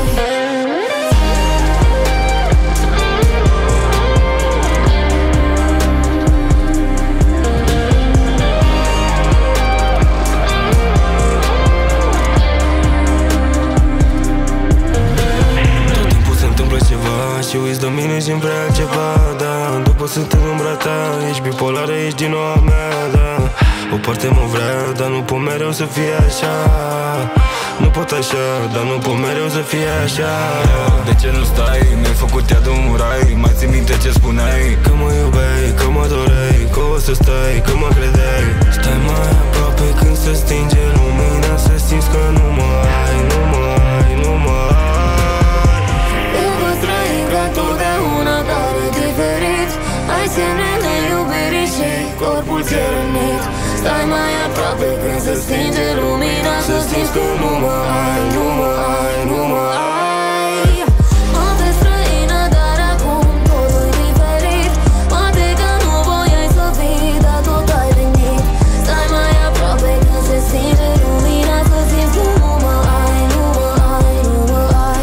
Și uiți de mine și-mi vrea altceva, da. După sunt în umbra ta, ești bipolară, ești din noua mea, da. O parte mă vrea, dar nu pot mereu să fie așa. Nu pot așa, dar nu pot mereu să fie așa. De ce nu stai? Mi-ai făcut ea de un rai. Mai ții minte ce spuneai? Că mă iubeai, că mă doreai, că o să stai, că mă credeai. Stai mai aproape când se stinge lumina, să simți că nu mă ai, nu mă ai, nu mă ai. Totdeauna, dar e diferit. Ai semnele iubirii și corpul ți-e rănit. Stai mai aproape când se stinge lumina, să simți că nu mă ai, nu mă ai, nu mă ai. Mă vezi străină, dar acum totul e diferit. Poate că nu voiai să fii, dar tot ai venit. Stai mai aproape când se stinge lumina, să simți că nu mă ai, nu mă ai, nu mă ai.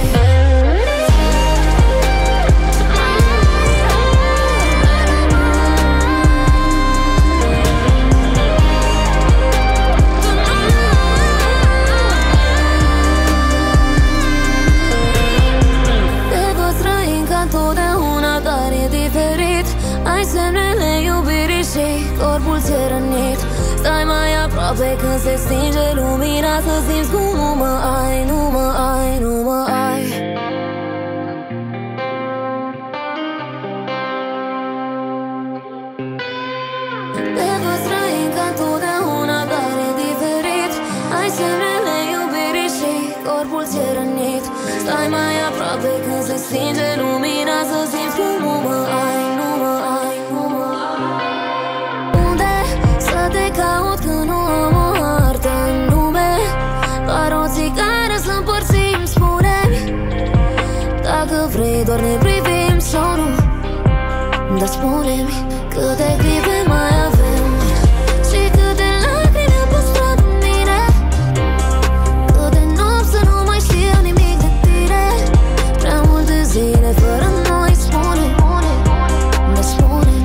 Totdeauna, dar e diferit. Ai semnele iubirii și corpul ți-e rănit. Stai mai aproape când se stinge lumina, să simți cum nu mă ai, nu mă ai, nu mă ai. Te poți trăi ca întotdeauna, dar e diferit. Ai semnele iubirii și corpul ți-e rănit. Stai mai aproape când se stinge lumina, să simți cum nu mă ai, nu mă ai, nu mă ai. Unde să te caut când nu am o hartă în lume? Doar o țigară să împărțim, spune-mi dacă vrei, doar ne privim sau nu? Dar spune-mi câte clipe mai avem și câte lacrimi am păstrat în mine, câte nopți să nu mai știu nimic de tine, prea multe zile fără noi. Spune, dar spune-mi,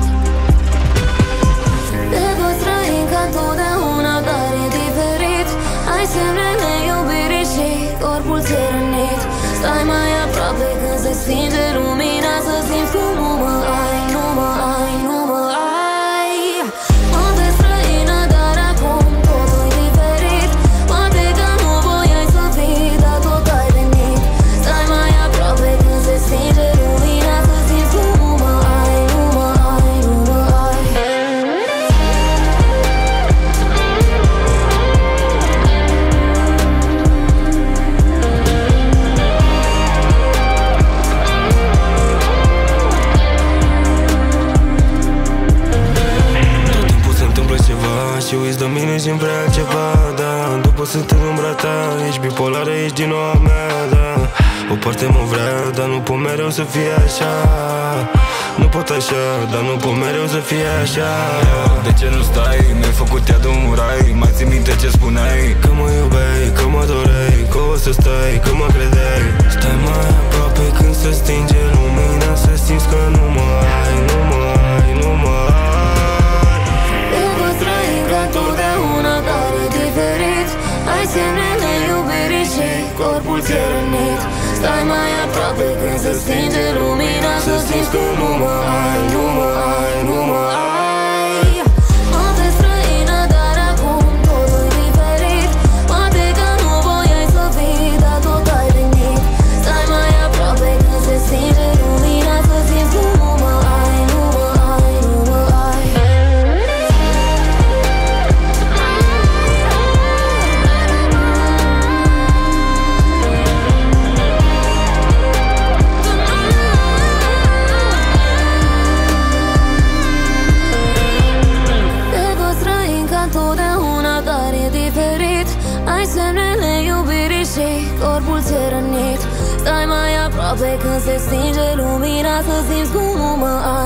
te poți trăi ca întotdeauna, dar e diferit. Ai semnele iubirii și corpul ți-e rănit. Stai mai aproape când se stinge lumina, să simți cum nu mă ai, nu mă ai, nu mă ai. Mă vezi străină, dar acum totul e diferit. Poate că nu voiai să fii, dar tot ai venit. Stai mai aproape când se stinge lumina, să simți cum nu mă ai, nu mă ai, nu mă ai. Și uiți de mine și-mi vrea altceva, da. După sunt în umbra ta, ești bipolară, ești din noua mea, da. O parte mă vrea, dar nu pot mereu să fie așa. Nu pot așa, dar nu pot mereu să fie așa. De ce nu stai? Mi-ai făcut ea de un rai. Mai ții minte ce spuneai? Că mă iubeai, că mă doreai, că o să stai, că mă credeai. Stai mai aproape când se stinge lumina, să simți că nu mă ai, nu mă ai, nu mă ai. Totdeauna, dar e diferit. Ai semnele iubirii și corpul ți-e rănit. Stai mai aproape când se stinge lumina, să simți că nu mă ai, nu mă ai, nu mă ai. Mă vezi străină, dar acum totul e diferit. Poate că Ai semnele iubirii și corpul ți-e rănit. Stai mai aproape când se stinge lumina, să simți cum mă